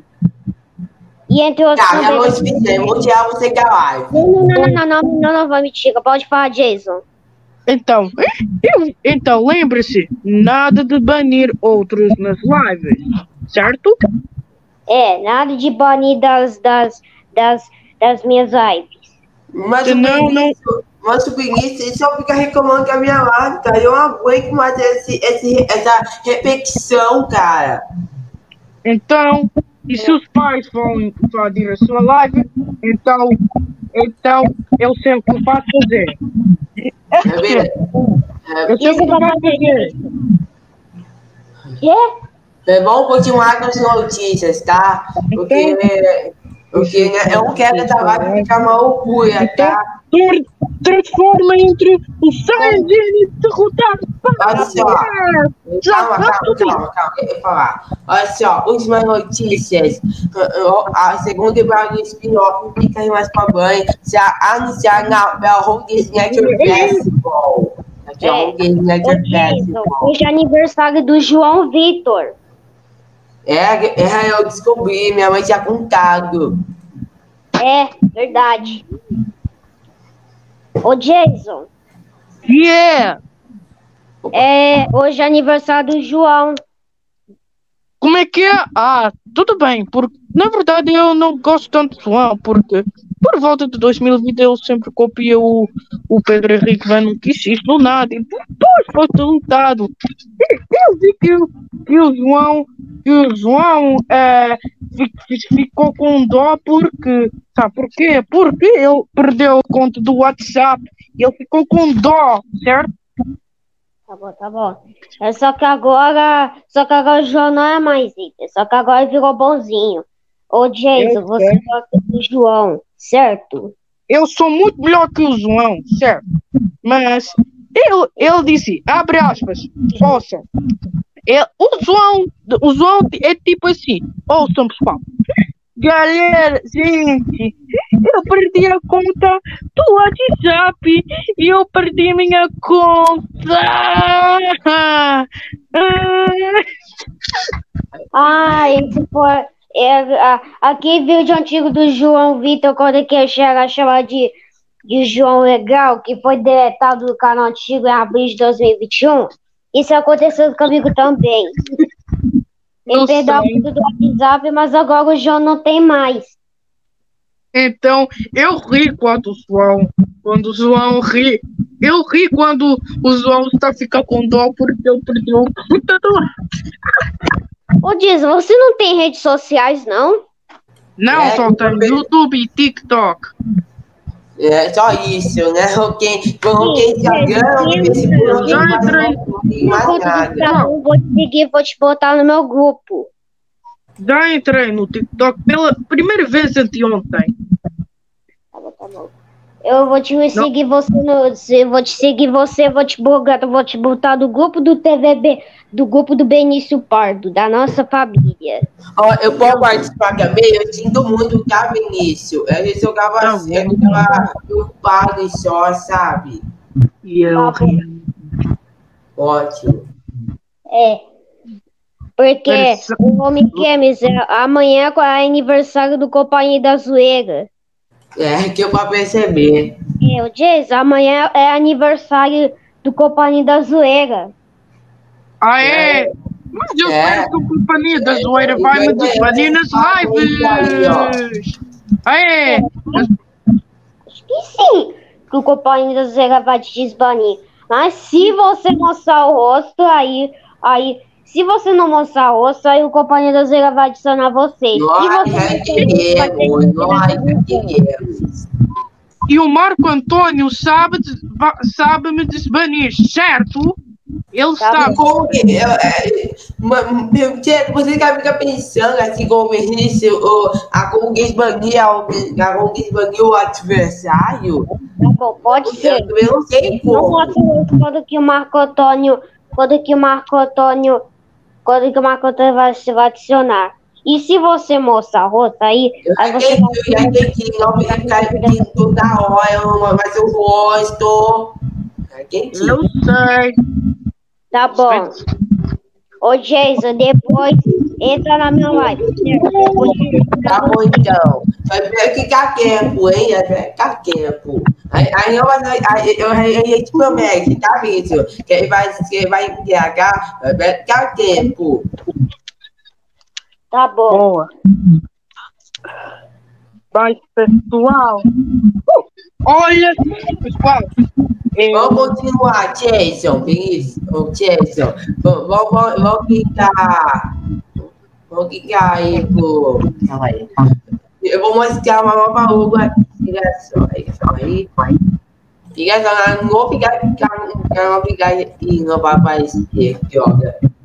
[SPEAKER 3] E entre outros.
[SPEAKER 1] Tá, já vou explicar, vou tirar você da live.
[SPEAKER 3] Não, não, não, não, não, não, não, não, mentira. Pode falar, Jason.
[SPEAKER 2] Então, eu, então lembre-se, nada de banir outros nas lives, certo?
[SPEAKER 3] É, nada de banir das, das, das, das minhas lives.
[SPEAKER 1] Mas o
[SPEAKER 2] não, não.
[SPEAKER 1] Mas o Vinícius só fica reclamando que a minha live, cara. Eu não aguento mais esse, esse, essa repetição, cara.
[SPEAKER 2] Então, e se os pais vão invadir a sua live, então, então eu sei o que eu faço fazer.
[SPEAKER 1] É verdade.
[SPEAKER 2] Eu sei o que eu faço fazer.
[SPEAKER 3] Quê?
[SPEAKER 1] É bom continuar com as notícias, tá? Porque, porque né, eu não quero essa live ficar uma loucura, tá?
[SPEAKER 2] Transforma entre o Saiyajin e derrotado.
[SPEAKER 1] Olha só. Calma, calma, calma, calma. Eu vou falar. Olha só, últimas notícias. A segunda temporada do spin-off fica em mais pra banho. Já anunciaram na Home Network Festival. Aqui, ó, Home Network Festival.
[SPEAKER 3] Hoje é aniversário do João Vitor.
[SPEAKER 1] É, é, eu descobri, minha mãe tinha contado.
[SPEAKER 3] É, verdade. Ô, Jason.
[SPEAKER 2] Yeah!
[SPEAKER 3] É, hoje é aniversário do João.
[SPEAKER 2] Como é que é? Ah, tudo bem, porque na verdade eu não gosto tanto do João, porque por volta de dois mil e vinte ele sempre copia o, o Pedro Henrique Van não quis isso do nada, e depois foi derrotado. Eu vi que, que o João, que o João é, ficou com dó porque, sabe por quê? Porque ele perdeu a conta do WhatsApp e ele ficou com dó, certo?
[SPEAKER 3] Tá bom, tá bom. É só que agora, só que agora o João não é mais ídolo, só que agora ele virou bonzinho. Ô, Jason,
[SPEAKER 2] eu
[SPEAKER 3] você
[SPEAKER 2] sei.
[SPEAKER 3] gosta do João, certo?
[SPEAKER 2] Eu sou muito melhor que o João, certo? Mas ele, ele disse, abre aspas, ouçam. Ele, o João, o João é tipo assim, ouçam pessoal. Galera, gente, eu perdi a conta do WhatsApp e eu perdi minha conta.
[SPEAKER 3] Ah, esse foi. É, a- aquele vídeo antigo do João Vitor, quando que chega chamar de, de João Legal, que foi deletado do canal antigo em abril de dois mil e vinte e um. Isso aconteceu comigo também. Ele
[SPEAKER 2] Eu
[SPEAKER 3] perdeu a
[SPEAKER 2] sei.
[SPEAKER 3] conta do WhatsApp, mas agora o João não tem mais.
[SPEAKER 2] Então, eu ri quando o João, quando o João ri. Eu ri quando o João está ficando com dó porque eu perdi o computador.
[SPEAKER 3] Ô, Diz, você não tem redes sociais, não?
[SPEAKER 2] Não,
[SPEAKER 1] É,
[SPEAKER 2] só tem
[SPEAKER 1] eu-
[SPEAKER 2] YouTube e TikTok.
[SPEAKER 1] É só isso, né? Quem coloquei Instagram, o Facebook, não
[SPEAKER 2] Já entrei.
[SPEAKER 1] tem mais
[SPEAKER 3] Conta do
[SPEAKER 1] nada.
[SPEAKER 3] Instagram, vou te seguir, vou te botar no meu grupo.
[SPEAKER 2] Já entrei no TikTok pela primeira vez anteontem.
[SPEAKER 3] Tá bom, tá bom. Eu vou te seguir você no. Eu vou te seguir você, vou te botar, vou te botar do grupo do T V B, do grupo do Benício Pardo, da nossa família.
[SPEAKER 1] Ó, eu posso participar também, eu sinto muito, tá, Vinícius? Às vezes eu ficava,
[SPEAKER 2] Tá
[SPEAKER 1] assim, eu ficava preocupado e só, sabe?
[SPEAKER 2] E eu
[SPEAKER 3] Tá
[SPEAKER 2] ri.
[SPEAKER 1] Ótimo.
[SPEAKER 3] É. Porque
[SPEAKER 2] Perce-
[SPEAKER 3] o Homem Games, é, amanhã é aniversário do Companhia da Zoeira.
[SPEAKER 1] É, que eu pra perceber.
[SPEAKER 3] É, o Jason, amanhã é aniversário do Companhia da Zoeira.
[SPEAKER 2] Ah, é? Mas eu
[SPEAKER 1] É.
[SPEAKER 2] sei que a companhia da zoeira vai me desbanir nas lives. Ah, é?
[SPEAKER 3] Acho que sim, que o Companhia da Zoeira vai te desbanir. Mas se você mostrar o rosto, aí, aí, se você não mostrar o rosto, aí o Companhia da Zoeira vai adicionar você. Se
[SPEAKER 1] Nós
[SPEAKER 3] você
[SPEAKER 1] já
[SPEAKER 3] não vai ter
[SPEAKER 1] queremos, nós já
[SPEAKER 3] que
[SPEAKER 1] queremos.
[SPEAKER 2] E o Marco Antônio sabe, des- va- sabe me desbanir, certo? Ele
[SPEAKER 3] Tá
[SPEAKER 2] sabe.
[SPEAKER 1] Como que, eu, é, ma- meu, tio, você fica pensando assim, como isso, o- a como que esbania, alguém- a como que esbania o adversário?
[SPEAKER 3] Tá bom, pode ser.
[SPEAKER 1] Eu, eu não sei
[SPEAKER 3] Não
[SPEAKER 1] como.
[SPEAKER 3] mostra o rosto quando que o Marco Antônio, quando que o Marco Antônio, quando que o Marco Antônio vai, vai adicionar. E se você mostrar o rosto, aí,
[SPEAKER 1] Eu
[SPEAKER 3] aí
[SPEAKER 1] já
[SPEAKER 3] você
[SPEAKER 1] entendi, eu já entendi, não ficar pedindo toda hora, vai ser o rosto. Já entendi.
[SPEAKER 2] Eu sei.
[SPEAKER 3] Tá bom. Ô, Jason, depois entra na minha live. certo? Depois
[SPEAKER 1] Tá bom, então. Vai ficar tempo, hein? Vai ficar tempo. Aí, aí eu, aí, eu, aí, aí, te prometo, tá, Vítor? Que ele vai, que ele vai entregar, vai ficar tempo.
[SPEAKER 3] Tá bom.
[SPEAKER 2] Boa. Mas, pessoal. Olha, pessoal. eu-
[SPEAKER 1] Vamos continuar, Jason, Vinícius. Ô, Jason, vamos, vamos, vamos ficar. Vamos ficar aí, pô. Calma aí. Eu vou mostrar uma nova logo aqui. Fica só aí, só aí. Fica só, não vou ficar, ficar, não vou ficar aqui, não vai aparecer aqui, ó.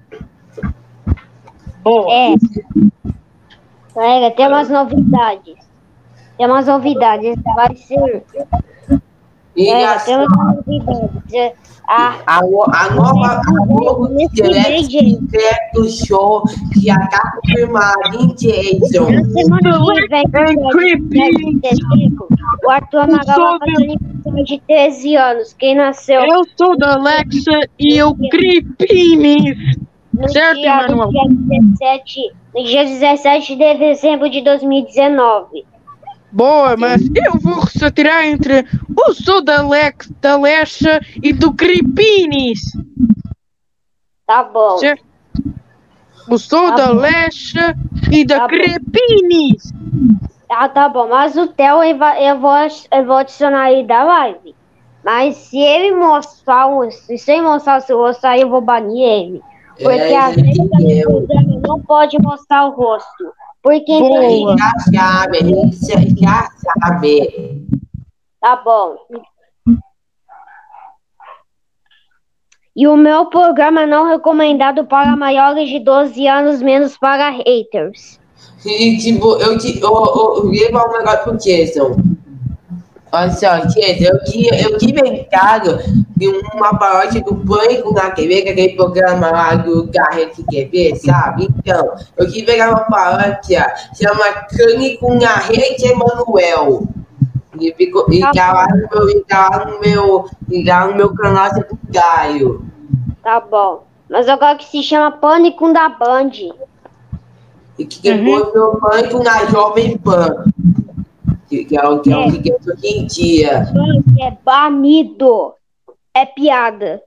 [SPEAKER 2] Boa.
[SPEAKER 3] É. Galera, tem umas novidades. Tem umas novidades. Vai ser. É, tem
[SPEAKER 1] Fica
[SPEAKER 3] umas novidades. É, A,
[SPEAKER 1] A, a nova, a novo direct secreto show que já tá confirmado, hein, Jason?
[SPEAKER 3] na semana que vem, dia dez de dezembro, o Arthur Amaral vai fazer aniversário de treze anos. Quem nasceu
[SPEAKER 2] Eu sou da Alexa e eu Cripinis.
[SPEAKER 3] no
[SPEAKER 2] Certo,
[SPEAKER 3] dia, no
[SPEAKER 2] Emanuel?
[SPEAKER 3] dia dezessete, no dia dezessete de dezembro de dois mil e dezenove.
[SPEAKER 2] Boa, mas eu vou retirar entre o sou da Lex, da Lexa e do Cripinis.
[SPEAKER 3] Tá bom.
[SPEAKER 2] Certo? O sou
[SPEAKER 3] Tá
[SPEAKER 2] da
[SPEAKER 3] bom.
[SPEAKER 2] Lexa e da
[SPEAKER 3] Tá bom.
[SPEAKER 2] Cripinis.
[SPEAKER 3] Ah, tá bom. Mas o Theo eu va- eu vou, eu vou adicionar ele da live. Mas se ele mostrar o se ele mostrar o seu rosto, aí eu vou banir ele. Porque
[SPEAKER 1] É,
[SPEAKER 3] às vezes
[SPEAKER 1] entendeu.
[SPEAKER 3] o programa não pode mostrar o rosto. Porque
[SPEAKER 2] Boa.
[SPEAKER 1] Já sabe, a gente já, já sabe.
[SPEAKER 3] tá bom. E o meu programa não recomendado para maiores de doze anos, menos para haters.
[SPEAKER 1] E, tipo, eu te. Eu, eu, eu ia falar um negócio pro Jason. Olha só, Jason, eu tinha, eu tinha inventado de uma paródia do Pânico na T V, que é aquele programa lá do Garrett T V, sabe? Então, eu quis pegar uma paródia, chama Pânico na Rede Emanuel. E, ficou, e
[SPEAKER 3] Tá
[SPEAKER 1] tá lá no meu, e tá lá no meu, e tá no meu canal secundário.
[SPEAKER 3] Tá bom. Mas agora que se chama Pânico da Band.
[SPEAKER 1] E que depois uhum. meu pânico na Jovem Pan. Que, que é o que é, é. que é hoje em dia.
[SPEAKER 3] É banido. É piada.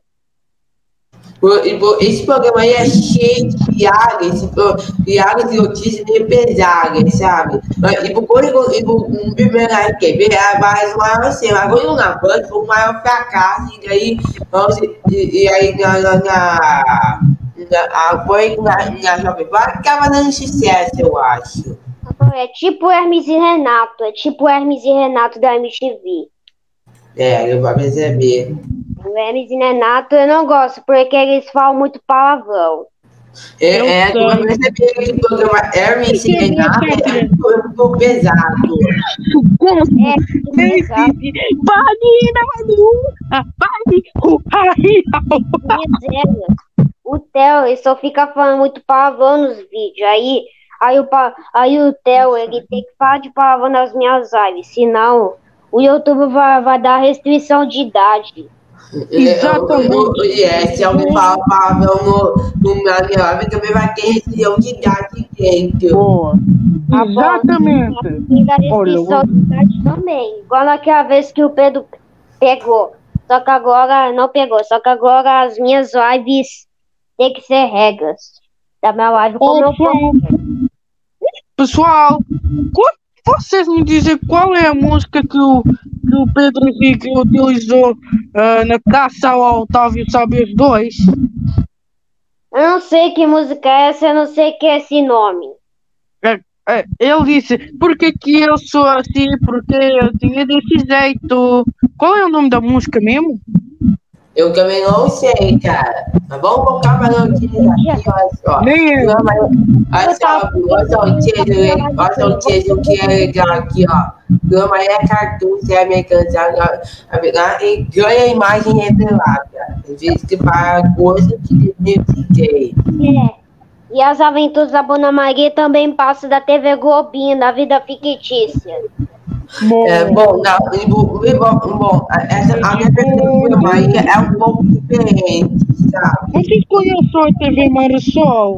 [SPEAKER 1] Esse programa aí é cheio de piada, esse, piadas e notícias meio pesadas, sabe? E por um primeiro R Q B é mais maior assim, agora na Band foi o maior fracasso, e aí, e, e aí na, na, na, na, na, na Jovem Pan acaba dando sucesso, eu acho.
[SPEAKER 3] É tipo Hermes e Renato, é tipo Hermes e Renato da M T V.
[SPEAKER 1] É, eu vou perceber.
[SPEAKER 3] O Hermes e Renato eu não gosto, porque eles falam muito palavrão.
[SPEAKER 1] É, eu é eu vou perceber que o programa Hermes e Renato é muito pesado.
[SPEAKER 2] Como assim?
[SPEAKER 3] É muito pesado. O Theo, ele só fica falando muito palavrão nos vídeos. Aí, aí, o, aí o Theo, ele tem que falar de palavrão nas minhas lives, senão o YouTube vai, vai dar restrição de idade.
[SPEAKER 2] Exatamente.
[SPEAKER 1] É, se alguém fala palavrão no, no na minha live, também vai ter restrição de idade dentro.
[SPEAKER 2] Boa.
[SPEAKER 3] Tá
[SPEAKER 2] Exatamente.
[SPEAKER 3] Tem da restrição de idade também. Igual naquela vez que o Pedro pegou. Só que agora não pegou. Só que agora as minhas lives tem que ser regras. Da minha live como eu posso.
[SPEAKER 2] Pessoal, vocês me dizem qual é a música que o, que o Pedro Henrique utilizou uh, na caça ao Otávio Saber dois?
[SPEAKER 3] Eu não sei que música é essa, eu não sei que é esse nome.
[SPEAKER 2] É, é, ele disse, porque que eu sou assim, porque eu tinha desse jeito. Qual é o nome da música mesmo?
[SPEAKER 1] Eu também não sei, cara. Mas vamos colocar para a notícia aqui, olha só.
[SPEAKER 2] Nem eu.
[SPEAKER 1] Olha só, olha só o título, olha só o título que é legal aqui, ó. Gama é cartoon, se é americano, e ganha imagem revelada. Diz que para agosto de dois mil e três. É.
[SPEAKER 3] E as aventuras da Bona Maria também passam da T V Globinho, da vida fictícia.
[SPEAKER 1] Bom, é, bom, não, bom, bom, essa, a minha pergunta Maria é um pouco diferente, sabe?
[SPEAKER 2] Vocês conhecem a T V Marisol?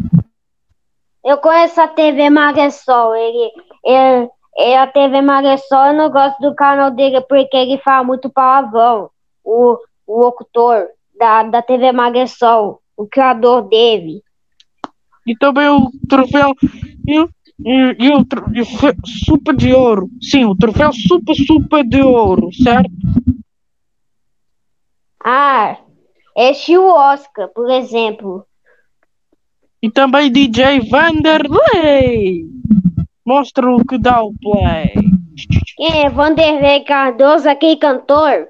[SPEAKER 3] Eu conheço a T V Marisol, ele, ele, ele, a T V Marisol, eu não gosto do canal dele porque ele fala muito palavrão, o, o locutor da, da T V Marisol, o criador dele.
[SPEAKER 2] E também o troféu... E, e, e o troféu Super de Ouro. Sim, o troféu Super Super de Ouro, certo?
[SPEAKER 3] Ah, este o Oscar, por exemplo.
[SPEAKER 2] E também D J Vanderlei. Mostra o que dá o play.
[SPEAKER 3] Quem é Vanderlei Cardoso, aquele cantor?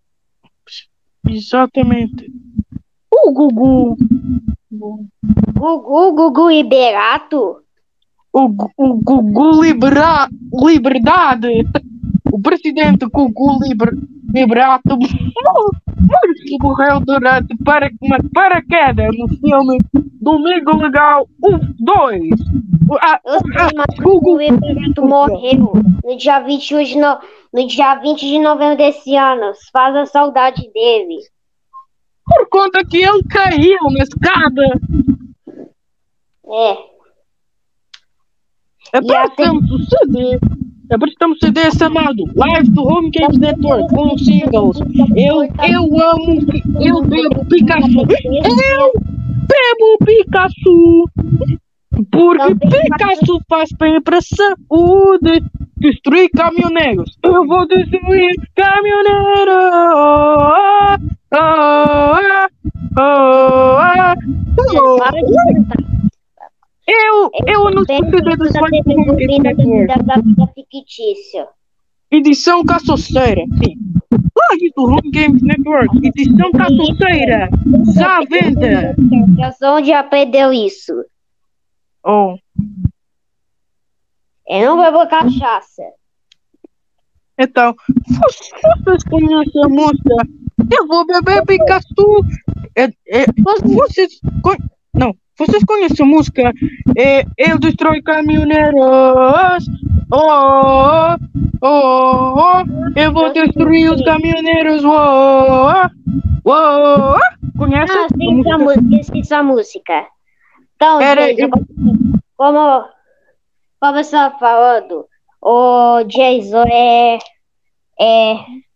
[SPEAKER 2] Exatamente. O Gugu.
[SPEAKER 3] Gugu, Gugu Liberato?
[SPEAKER 2] O, o Gugu Libera, Liberdade. O presidente Gugu Liber, Liberato que morreu durante para, uma paraquedas no filme Domingo Legal um, dois. Ah,
[SPEAKER 3] Eu sei, mas o Gugu Liberato morreu no dia vinte e um de no, no dia vinte de novembro desse ano. Faz a saudade dele.
[SPEAKER 2] Por conta que ele caiu na escada.
[SPEAKER 3] É.
[SPEAKER 2] Apresentamos o C D. Apresentamos o C D chamado Live do Home Games Network com singles. Eu, eu amo, eu bebo Picasso. Eu bebo Picasso. Porque Picasso faz bem para a saúde. Destruir caminhoneiros. Eu vou destruir caminhoneiros. Oh, oh, oh, oh, oh. Eu, eu não sei se dedo
[SPEAKER 3] da vida fictícia.
[SPEAKER 2] Edição Caçoceira, sim. Live do Home Games Network, edição Caçoceira. Já à venda.
[SPEAKER 3] Onde aprendeu isso?
[SPEAKER 2] Oh.
[SPEAKER 3] Eu não bebo cachaça.
[SPEAKER 2] Então, vocês conhecem a música? Eu vou beber Picasso. É, é, vocês conhecem? Não. Vocês conhecem a música? É, eu destrói caminhoneiros. Oh, Oh, oh, eu vou destruir os caminhoneiros. Oh, oh, oh, oh. Conhece?
[SPEAKER 3] Ah, sim, essa música, esqueci essa música. Então,
[SPEAKER 2] Era
[SPEAKER 3] Jason,
[SPEAKER 2] eu-
[SPEAKER 3] como, como você estava falando, o Jason é, é,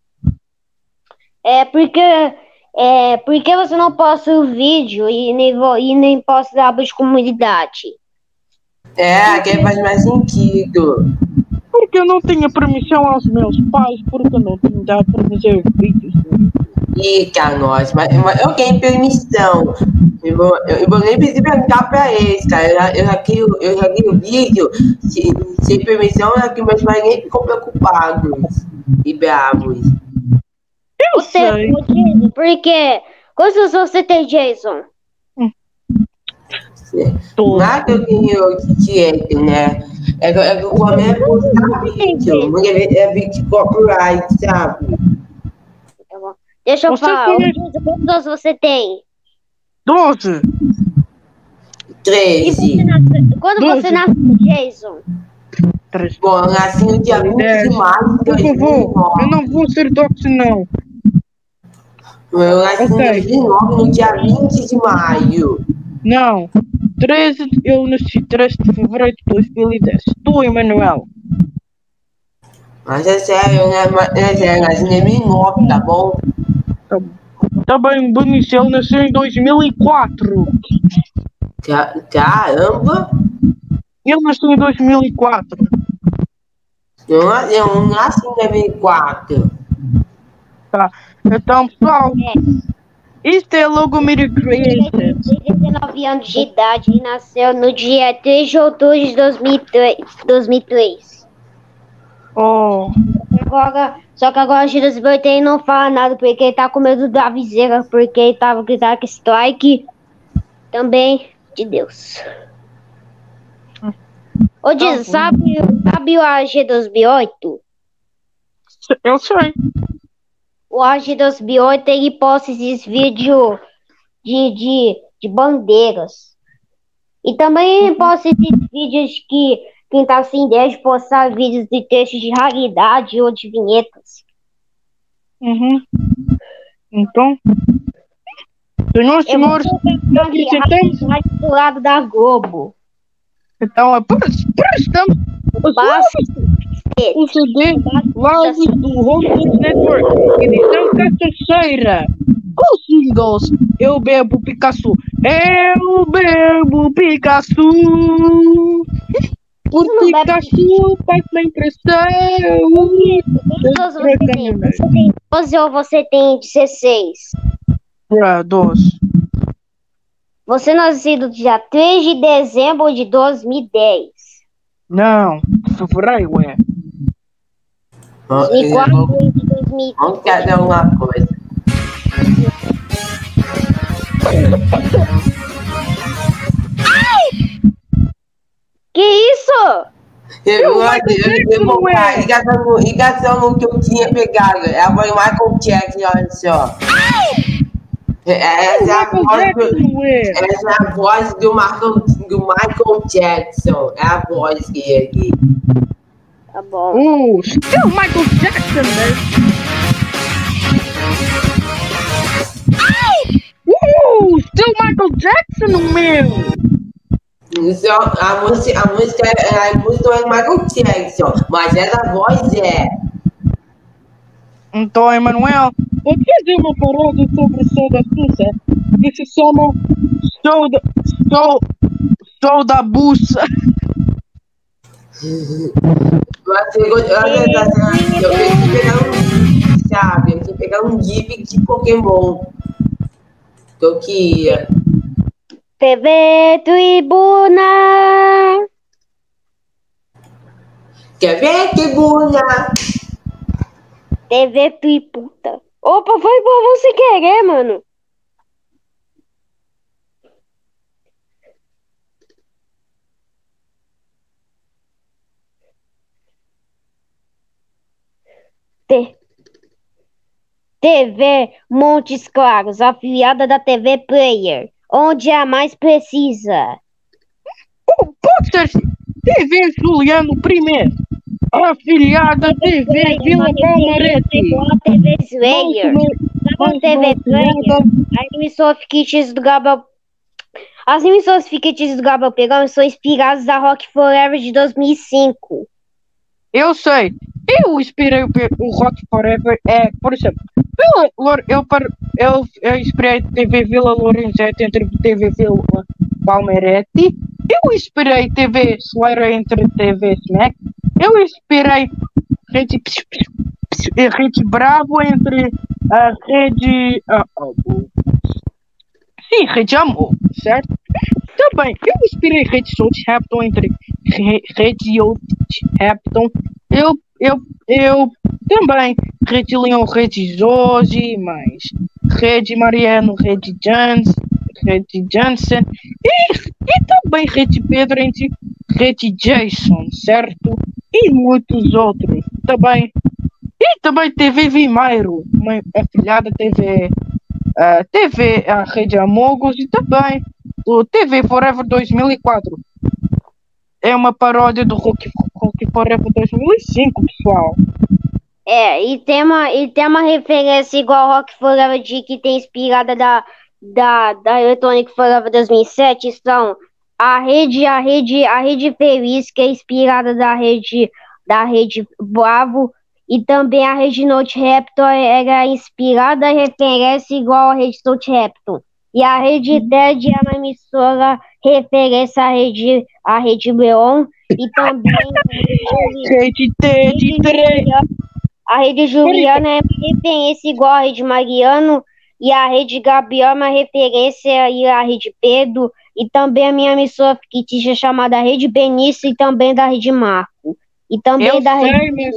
[SPEAKER 3] é porque, é porque você não posta o vídeo e nem, vo- e nem posta da aba de comunidade.
[SPEAKER 1] É, que faz mais sentido.
[SPEAKER 2] Porque eu não tinha permissão aos meus pais, porque eu não tinha dado para fazer vídeos.
[SPEAKER 1] Ih, cara, nós, mas, mas eu tenho permissão. Eu vou, eu, eu vou nem precisar perguntar pra eles, cara. Eu, já- eu, já crio, eu já crio o vídeo se- sem permissão, é que meus pais nem ficam preocupados e bravos.
[SPEAKER 2] Eu
[SPEAKER 3] Você,
[SPEAKER 2] sei.
[SPEAKER 3] o Jason, porque quantos anos você tem, Jason?
[SPEAKER 2] Tô.
[SPEAKER 1] Não é que eu tenho direito, né? É que é que eu começo a postar vídeo. Muitas vezes é vídeo de copyright, sabe?
[SPEAKER 3] Tá bom. Deixa eu
[SPEAKER 2] Você
[SPEAKER 3] falar, ô,
[SPEAKER 2] conhece-
[SPEAKER 3] Jason, quantos anos você tem?
[SPEAKER 2] Doze.
[SPEAKER 3] E você
[SPEAKER 1] treze.
[SPEAKER 3] nasceu, quando
[SPEAKER 2] Doze.
[SPEAKER 3] você nasceu, Jason?
[SPEAKER 2] Três.
[SPEAKER 1] Bom, eu nasci no dia vinte de março de
[SPEAKER 2] Por favor, eu
[SPEAKER 1] dois mil e nove.
[SPEAKER 2] não vou ser doxo, não.
[SPEAKER 1] Eu nasci em
[SPEAKER 2] Ok.
[SPEAKER 1] dois mil e nove, no dia vinte de maio.
[SPEAKER 2] Não. treze, eu nasci treze de fevereiro de dois mil e dez. Tu, Emanuel.
[SPEAKER 1] Mas é sério, né? Mas é sério, eu nasci em dois mil e nove, tá bom?
[SPEAKER 2] Tá bem, Benício, ele nasceu em dois mil e quatro.
[SPEAKER 1] Ca- Caramba!
[SPEAKER 2] Ele nasceu em dois mil e quatro.
[SPEAKER 1] Eu nasci, eu nasci em dois mil e quatro.
[SPEAKER 2] Tá. Então, pessoal, isto é logo Media Created.
[SPEAKER 3] Ele tem dezenove anos de idade e nasceu no dia três de outubro de dois mil e três. dois mil e três.
[SPEAKER 2] Oh,
[SPEAKER 3] Agora, só que agora o Giros Bertei não fala nada porque ele tá com medo da viseira, porque ele tava gritando que strike também de Deus. Ô, Diz, sabe, sabe o A G dois mil e oito?
[SPEAKER 2] eu sei.
[SPEAKER 3] O A G dois mil e oito ele posta esses vídeos de, de, de bandeiras. E também posta esses vídeos que quem tá sem ideia de postar vídeos de textos de raridade ou de vinhetas.
[SPEAKER 2] Uhum. Então, senhores,
[SPEAKER 3] Eu vou
[SPEAKER 2] senhores,
[SPEAKER 3] colocar
[SPEAKER 2] nós
[SPEAKER 3] aqui
[SPEAKER 2] tentamos.
[SPEAKER 3] mais do lado da Globo.
[SPEAKER 2] Então, é para prestamos os
[SPEAKER 3] Basta
[SPEAKER 2] o C D lives do Home Kids Network, edição cachaceira. Com singles, eu bebo Picasso, eu bebo Picasso. Por
[SPEAKER 3] não bebe
[SPEAKER 2] Picasso faz-me impressão.
[SPEAKER 3] Quantos anos você tem? Você tem doze ou você tem dezesseis?
[SPEAKER 2] Pra dois.
[SPEAKER 3] Você nascido dia três de dezembro de dois mil e dez.
[SPEAKER 2] Não, fevereiro é.
[SPEAKER 1] Vamos
[SPEAKER 3] E quatro de dois mil e
[SPEAKER 1] vamos fazer uma coisa.
[SPEAKER 3] Que isso?
[SPEAKER 1] Eu vou devolver ligação, no- ligação no que eu tinha pegado. É a voz do Michael Jackson, olha só. Essa é a voz do, essa é a voz do Michael, do Michael Jackson. É a voz dele.
[SPEAKER 3] Tá bom.
[SPEAKER 2] Oh, still Michael Jackson, man. Uh, still Michael Jackson, meu.
[SPEAKER 1] Isso, a música, a música, é- a música é do Michael Jackson, mas essa voz é.
[SPEAKER 2] Então, Emanuel, pode fazer uma paródia sobre o som da Sussa? Que se chama Show da, show, show da Bussa.
[SPEAKER 1] Mas eu, olha, eu, eu tenho que pegar um GIF, sabe? Eu tenho que pegar um GIF de Pokémon. Que eu queria.
[SPEAKER 3] T V Tribuna.
[SPEAKER 1] Quer ver que bunda?
[SPEAKER 3] T V Triputa. Opa, foi por você querer, mano. T... TV Montes Claros, afiliada da T V Player, onde a mais precisa.
[SPEAKER 2] Oh, pode ser T V Juliano primeiro. Afiliada T V Vila Palmarete.
[SPEAKER 3] T V Slayer. Sabe T V Slayer? As emissoras fictícias do Gabriel. As emissoras fictícias do Gabriel Pegão são inspiradas da Rock Forever de dois mil e cinco.
[SPEAKER 2] Eu sei. Eu inspirei o, o Rock Forever. É, por exemplo, eu, eu, eu, eu inspirei T V Vila Lorenzetti entre T V Vila Palmarete. Eu inspirei T V Slayer entre T V Smack. Eu inspirei Rede, Rede Bravo entre a Rede. Uh, uh, sim, Rede Amor, certo? Também, eu inspirei Rede Southampton entre Rede Southampton. Eu, eu, eu também Rede Leão, Rede Josi, mais Rede Mariano, Rede Jans, Rede Jansen e, e também Rede Pedro entre Rede Jason, certo? E muitos outros também. E também T V Vimeiro, uma afilhada T V, uh, T V a Rede Amogos e também o T V Forever dois mil e quatro. É uma paródia do Rock, Rock Forever dois mil e cinco, pessoal.
[SPEAKER 3] É, e tem uma, e tem uma referência igual ao Rock Forever de que tem inspirada da, da, da Electronic Forever dois mil e sete, são a rede, a rede, a rede Feliz, que é inspirada da rede, da rede Bravo, e também a rede Note Raptor era inspirada em referência igual a rede Note Raptor. E a rede TED é uma emissora referência à rede, à rede Leon, e também a
[SPEAKER 2] rede TED três.
[SPEAKER 3] A rede Juliana é uma referência igual à rede Mariano, e a rede Gabriel é uma referência à rede Pedro, e também a minha emissora fictícia chamada Rede Benício, e também da rede Marco. E também
[SPEAKER 2] eu
[SPEAKER 3] da
[SPEAKER 2] sei,
[SPEAKER 3] rede...
[SPEAKER 2] Mas...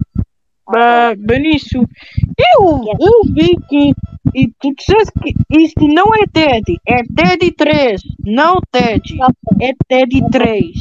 [SPEAKER 2] Uh, Benício, eu, eu vi que e tu disseste que isto não é TED, é TED três, não TED, é TED três.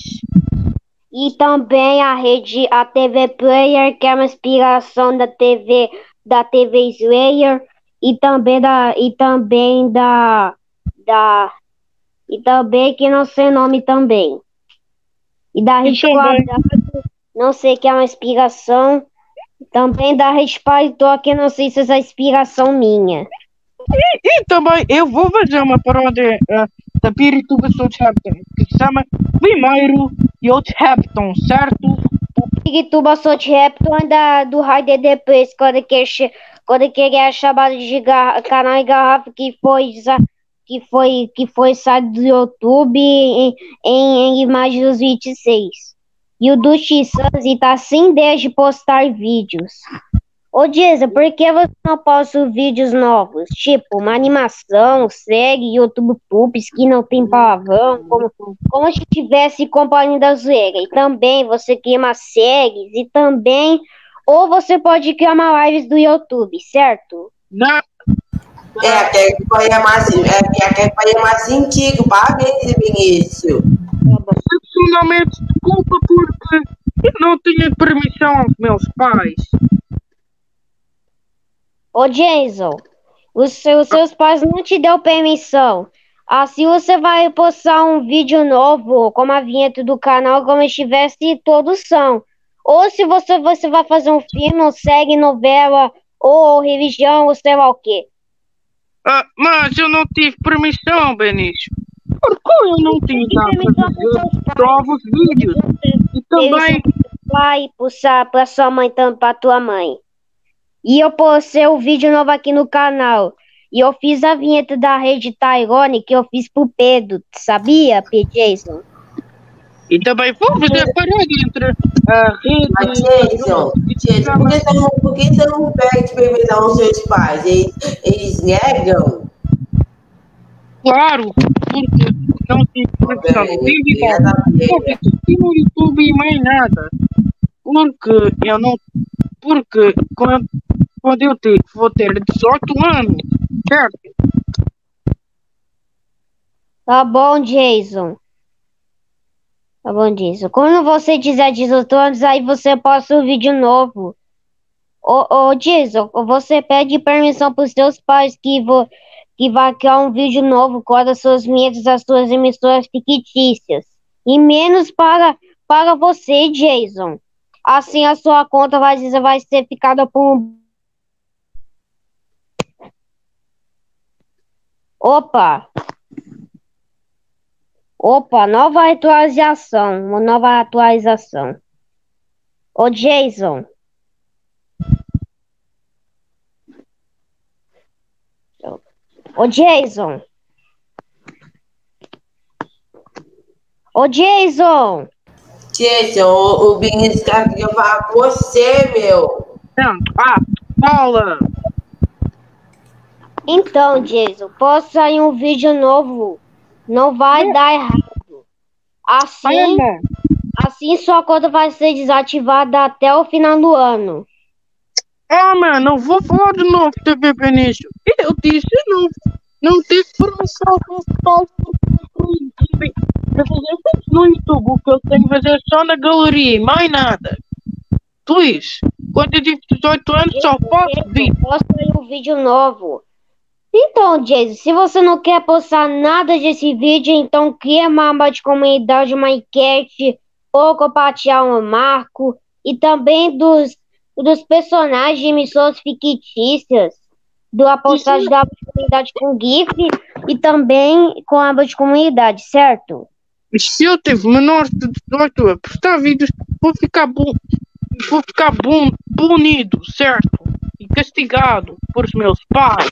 [SPEAKER 3] E também a rede, a T V Player, que é uma inspiração da T V, da T V Slayer, e também da, e também da, da, e também que não sei o nome também. E da rede Quadrado, não sei que é uma inspiração. Também da rede Paletó, que não sei se essa é inspiração minha.
[SPEAKER 2] E, e também eu vou fazer uma paródia uh, da Pirituba Southampton, que se chama Primeiro Southampton, certo?
[SPEAKER 3] Pirituba Southampton é da, do Raider depois, quando que, quando que ele é chamado de garra, canal em garrafa, que foi, que foi, que foi saído do YouTube em, em, em imagens dos vinte e seis. E o do X-Sanzi tá sem ideia de postar vídeos. Ô Diza, por que você não posta vídeos novos? Tipo, uma animação, série, YouTube Poops, que não tem palavrão, como, como se tivesse Companhia da Zoeira. E também você cria umas séries, e também... Ou você pode criar uma live do YouTube, certo?
[SPEAKER 2] Não.
[SPEAKER 1] É, aquele que é mais, é, aquele é mais antigo, parabéns, Vinícius.
[SPEAKER 2] Finalmente, desculpa porque eu não tinha permissão dos meus pais.
[SPEAKER 3] Ô Jason, os seus, os seus pais não te deu permissão. Assim você vai postar um vídeo novo, como a vinheta do canal, como estivesse todos são. Ou se você, você vai fazer um filme, ou série, novela, ou, ou religião, ou sei lá o quê.
[SPEAKER 2] Ah, mas eu não tive permissão, Benício. Porque eu não tinha dado para fazer novos vídeos. E também...
[SPEAKER 3] Pai, para sua mãe, tanto para tua mãe. E eu postei o um vídeo novo aqui no canal. E eu fiz a vinheta da rede Tyrone, que eu fiz pro Pedro. Sabia, P. Jason?
[SPEAKER 2] E também vou fazer a parede entre a rede...
[SPEAKER 1] Mas, Jason, Jason, por que você não, por que você não pede permissão aos seus pais? Eles, eles negam?
[SPEAKER 2] Claro, porque não tive permissão. No YouTube e mais nada. Porque eu não... Porque quando, quando eu ter, vou ter dezoito anos, certo?
[SPEAKER 3] Tá bom, Jason. Tá bom, Jason. Quando você dizer dezoito anos, aí você posta um vídeo novo. Ô, ô Jason, você pede permissão pros seus pais que, vo, que vai criar um vídeo novo com as suas metas, as suas emissoras fictícias. E menos para, para você, Jason. Assim a sua conta vai, vai ser ficada por um... Opa! Opa, nova atualização. Uma nova atualização. Ô, Jason. Ô, Jason. Ô, Jason.
[SPEAKER 1] Jason, o, o Vinícius tá querendo falar com você, meu.
[SPEAKER 2] Ah, fala.
[SPEAKER 3] Então, Jason, posso sair um vídeo novo. Não vai é. dar errado. Assim,
[SPEAKER 2] é.
[SPEAKER 3] assim sua conta vai ser desativada até o final do ano.
[SPEAKER 2] Ah, mano, não vou falar de novo, T V Benício. Eu disse não. Não tive promoção com os palcos. Para fazer vídeos no YouTube, o que eu tenho que fazer só na galeria, mais nada. Please, quando eu tive dezoito anos, só posso vídeo.
[SPEAKER 3] Posso sair um vídeo novo. Então, Jason, se você não quer postar nada desse vídeo, então cria uma aba de comunidade, uma enquete, ou compartilhar um marco, e também dos, dos personagens de emissões fictícias, do a postagem da aba de comunidade com GIF, e também com a aba de comunidade, certo?
[SPEAKER 2] Se eu tiver menor de dezoito a postar vídeos, vou ficar bom, vou ficar bom, punido, certo? E castigado por os meus pais.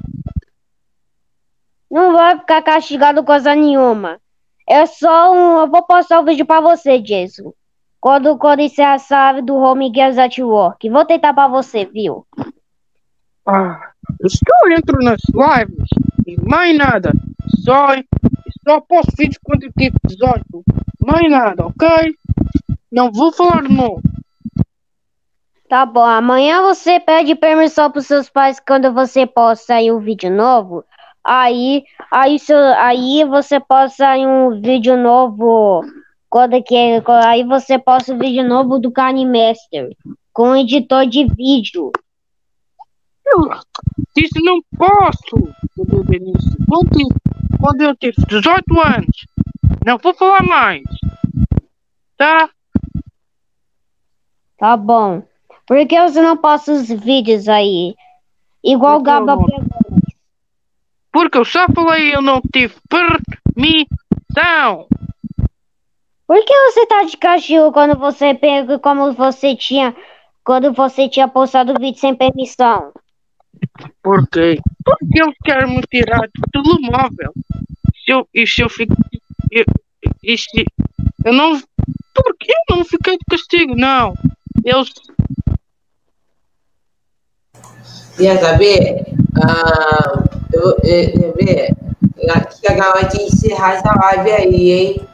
[SPEAKER 3] Não vai ficar castigado coisa nenhuma. É só um... Eu vou postar o um vídeo pra você, Jason. Quando, quando encerrar a chave do Home Games at Work. Vou tentar pra você, viu?
[SPEAKER 2] Ah, eu só entro nas lives e mais nada. Só, só posto vídeos quando eu tive dezoito. Mais nada, ok? Não vou falar de novo.
[SPEAKER 3] Tá bom. Amanhã você pede permissão pros seus pais quando você posta aí um vídeo novo. Aí, aí, seu, aí você posta um vídeo novo, quando que, aí você posta um vídeo novo do KineMaster, com um editor de vídeo.
[SPEAKER 2] Eu disse não posso, Benício. Quando, quando eu tive dezoito anos, não vou falar mais, tá?
[SPEAKER 3] Tá bom. Por que você não posta os vídeos aí? Igual o Gaba pegou.
[SPEAKER 2] Porque eu só falei eu não tive permissão.
[SPEAKER 3] Por que você tá de castigo quando você pega como você tinha quando você tinha postado o vídeo sem permissão?
[SPEAKER 2] Por quê? Porque eles querem me tirar do telemóvel. Se eu, e se eu fico. Eu, e se, eu não. Porque eu não fiquei de castigo, não. Eles.
[SPEAKER 1] Quer saber? Ah, eu, eu, eu ver. Aqui a galera tem que encerrar essa live aí, hein?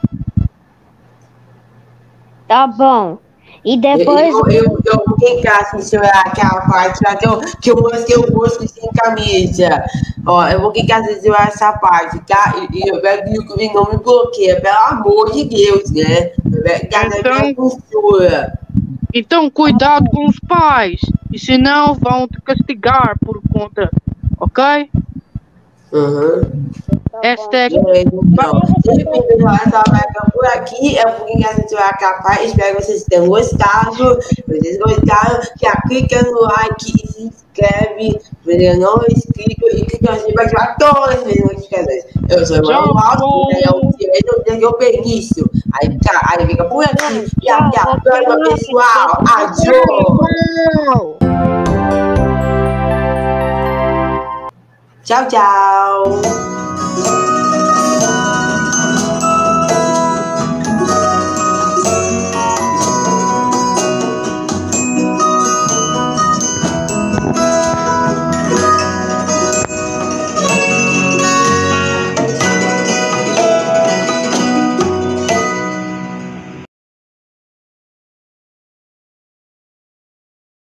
[SPEAKER 3] Tá bom. E depois.
[SPEAKER 1] Eu, eu, eu vou clicar assim, se olhar aquela parte lá que eu, que eu mostrei o rosto sem camisa. Ó, eu vou clicar assim, se olhar essa parte, tá? E, e eu pego que o YouTube não me bloqueia, pelo amor de Deus, né? Eu pego que a minha postura.
[SPEAKER 2] Então, cuidado com os pais, e senão vão te castigar por conta, ok?
[SPEAKER 1] Uhum.
[SPEAKER 2] Esta é...
[SPEAKER 1] Então, se essa live por aqui, é um pouquinho assim, se vai capaz. Espero que vocês tenham gostado. Se vocês gostaram, já clica no like e se inscreve. Se não é inscrito, e clica assim para ativar todas as notificações. Eu sou o Mano Alto, eu sou o Benício. Aí, tá, aí fica por aqui. E até a próxima, pessoal. Adiós! Tchau, tchau!